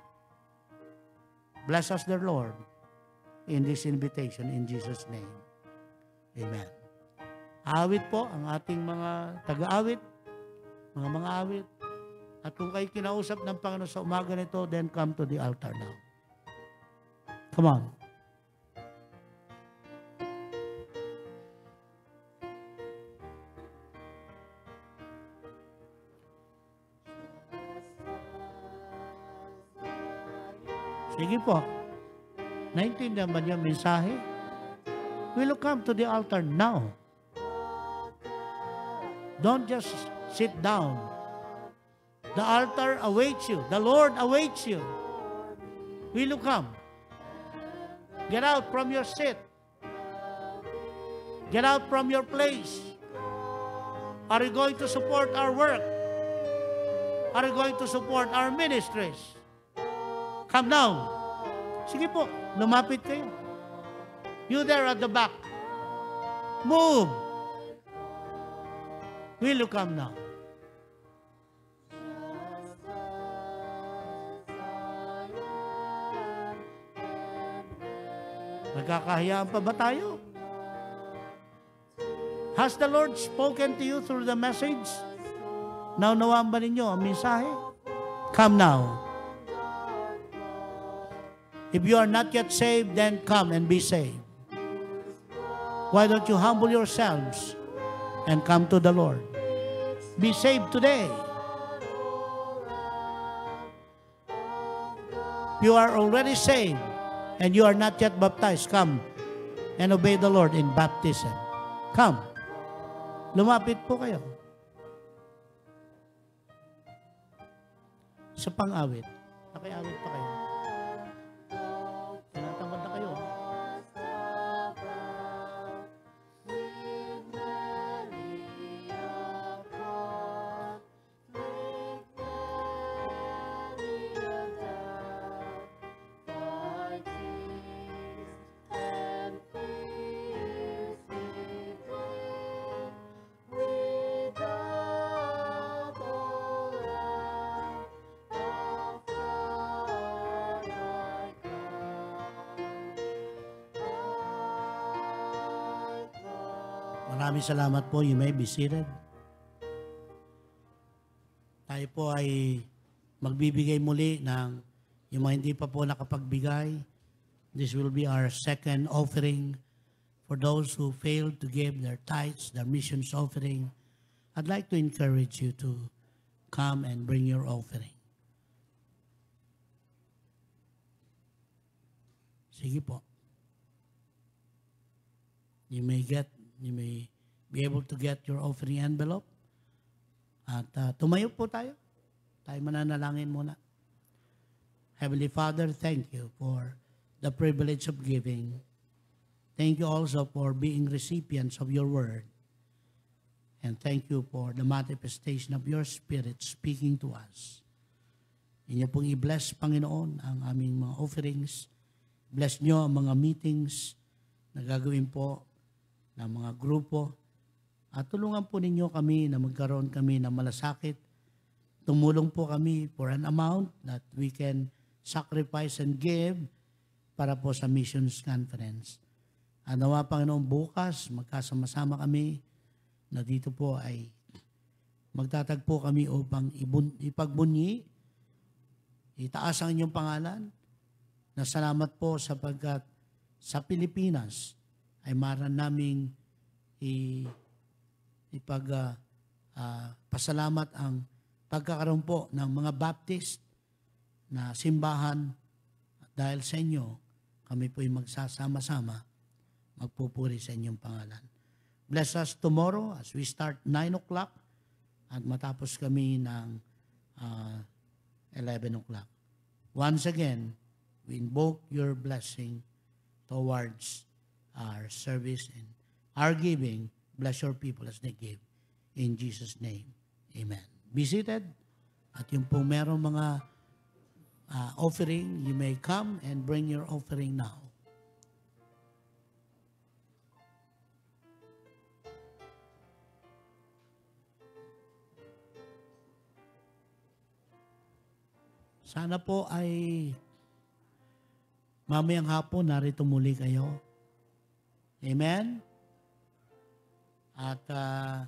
Bless us, dear Lord, in this invitation, in Jesus' name. Amen. Awit po ang ating mga taga-awit, mga mga awit. At kung kayo kinausap ng Panginoon sa umaga nito, then come to the altar now. Come on. Sige po. Naintindihan ba niyo ang mensahe? We'll come to the altar now. Don't just sit down. The altar awaits you. The Lord awaits you. Will you come? Get out from your seat. Get out from your place. Are you going to support our work? Are you going to support our ministries? Come now. Sige po, lumapit kayo. You there at the back. Move. Will you come now? Nagkakahiyaan pa ba tayo? Has the Lord spoken to you through the message? Naunawaan ba ninyo ang mensahe? Come now. If you are not yet saved, then come and be saved. Why don't you humble yourselves and come to the Lord? Be saved today. If you are already saved and you are not yet baptized, come and obey the Lord in baptism. Come. Lumapit po kayo. sa pang-awit. Nakiawit pa kayo. Tinatamad na kayo. Maraming salamat po. You may be seated. Tayo po ay magbibigay muli ng yung mga hindi pa po nakapagbigay. This will be our second offering for those who failed to give their tithes, their missions offering. I'd like to encourage you to come and bring your offering. Sige po. You may get You may be able to get your offering envelope. At uh, tumayo po tayo. Tayo mananalangin muna. Heavenly Father, thank you for the privilege of giving. Thank you also for being recipients of your word. And thank you for the manifestation of your Spirit speaking to us. Inyo pong i-bless, Panginoon, ang aming mga offerings. Bless nyo ang mga meetings na gagawin po ng mga grupo, at tulungan po ninyo kami na magkaroon kami ng malasakit. Tumulong po kami for an amount that we can sacrifice and give para po sa missions conference. At nawa, Panginoon, bukas magkasama-sama kami na dito po ay magtatagpo kami upang ibun, ipagbunyi, itaas ang inyong pangalan. Na salamat po sapagkat sa Pilipinas ay maran naming i, ipag uh, uh, pasalamat ang pagkakaroon po ng mga Baptist na simbahan. Dahil sa inyo, kami po'y magsasama-sama, magpupuri sa inyong pangalan. Bless us tomorrow as we start nine o'clock at matapos kami ng uh, eleven o'clock. Once again, we invoke your blessing towards our service and our giving. Bless your people as they give. In Jesus' name, amen. Be seated. At yung pong merong mga uh, offering, you may come and bring your offering now. Sana po ay mamayang hapon narito muli kayo. Amen? At uh,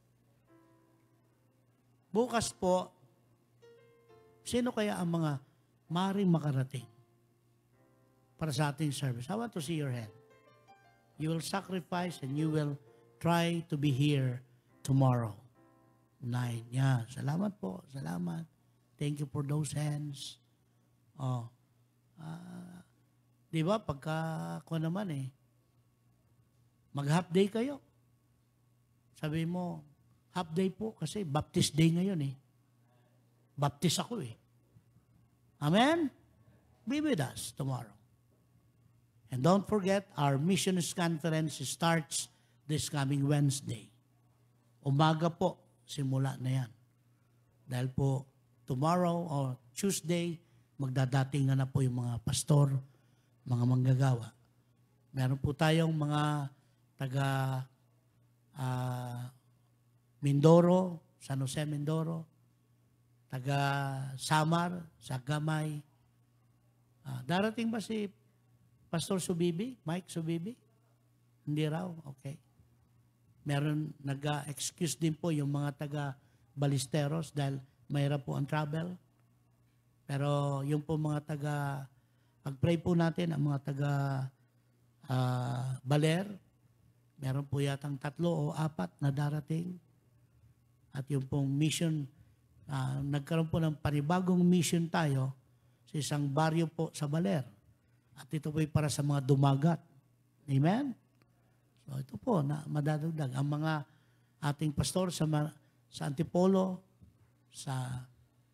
bukas po, sino kaya ang mga maring makarating para sa ating service? I want to see your hand. You will sacrifice and you will try to be here tomorrow. Nine. Yeah, salamat po. Salamat. Thank you for those hands. Oh. Uh, di ba, pagka ako naman eh, mag-half day kayo. Sabi mo, half day po kasi Baptist day ngayon eh. Baptist ako eh. Amen? Be with us tomorrow. And don't forget, our missions conference starts this coming Wednesday. Umaga po, simula na yan. Dahil po, tomorrow or Tuesday, magdadatingan na po yung mga pastor, mga manggagawa. Meron po tayong mga taga uh, Mindoro, San Jose Mindoro, taga Samar, sa Gamay. Uh, darating ba si Pastor Subibi? Mike Subibi? Hindi raw? Okay. Meron, nag-excuse din po yung mga taga Balisteros dahil mahirap po ang travel. Pero yung po mga taga, pag-pray po natin ang mga taga uh, Baler, meron po yatang tatlo o apat na darating. At yung pong mission, uh, nagkaroon po ng panibagong mission tayo sa isang baryo po sa Baler. At ito po ay para sa mga dumagat. Amen? So ito po, na madadagdag. Ang mga ating pastor sa, sa Antipolo, sa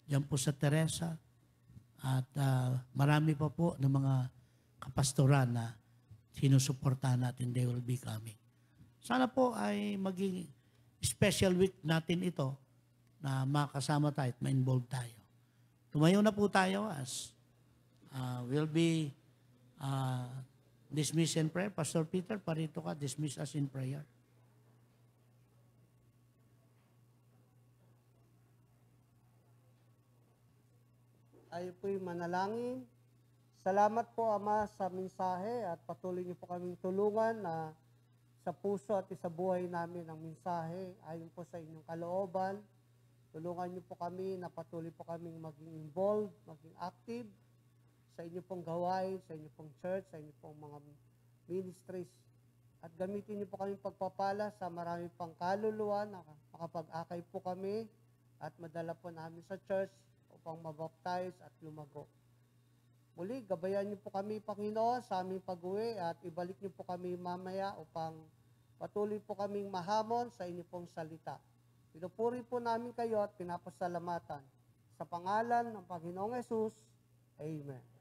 Diyan po sa Teresa. At ah, marami pa po ng mga kapastoran na sinusuportahan natin. They will be coming. Sana po ay maging special week natin ito na makasama tayo at ma-involve tayo. Tumayo na po tayo as uh, we'll be uh, dismissed in prayer. Pastor Peter, parito ka, dismiss us in prayer. Tayo po'y manalangin. Salamat po, Ama, sa mensahe at patuloy niyo po kaming tulungan na sa puso at sa buhay namin ang mensahe ayon po sa inyong kalooban. Tulungan niyo po kami na patuloy po kaming maging involved, maging active sa inyong pong gawain, sa inyong pong church, sa inyong pong mga ministries. At gamitin niyo po kaming pagpapala sa marami pang kaluluwa na makapag-akay po kami at madala po namin sa church upang mabaptize at lumago. Muli, gabayan niyo po kami, Panginoon, sa aming pag-uwi at ibalik niyo po kami mamaya upang patuloy po kaming mahamon sa inyo pong salita. Pinupuri po namin kayo at pinapasalamatan. Sa pangalan ng Panginoong Yesus, Amen.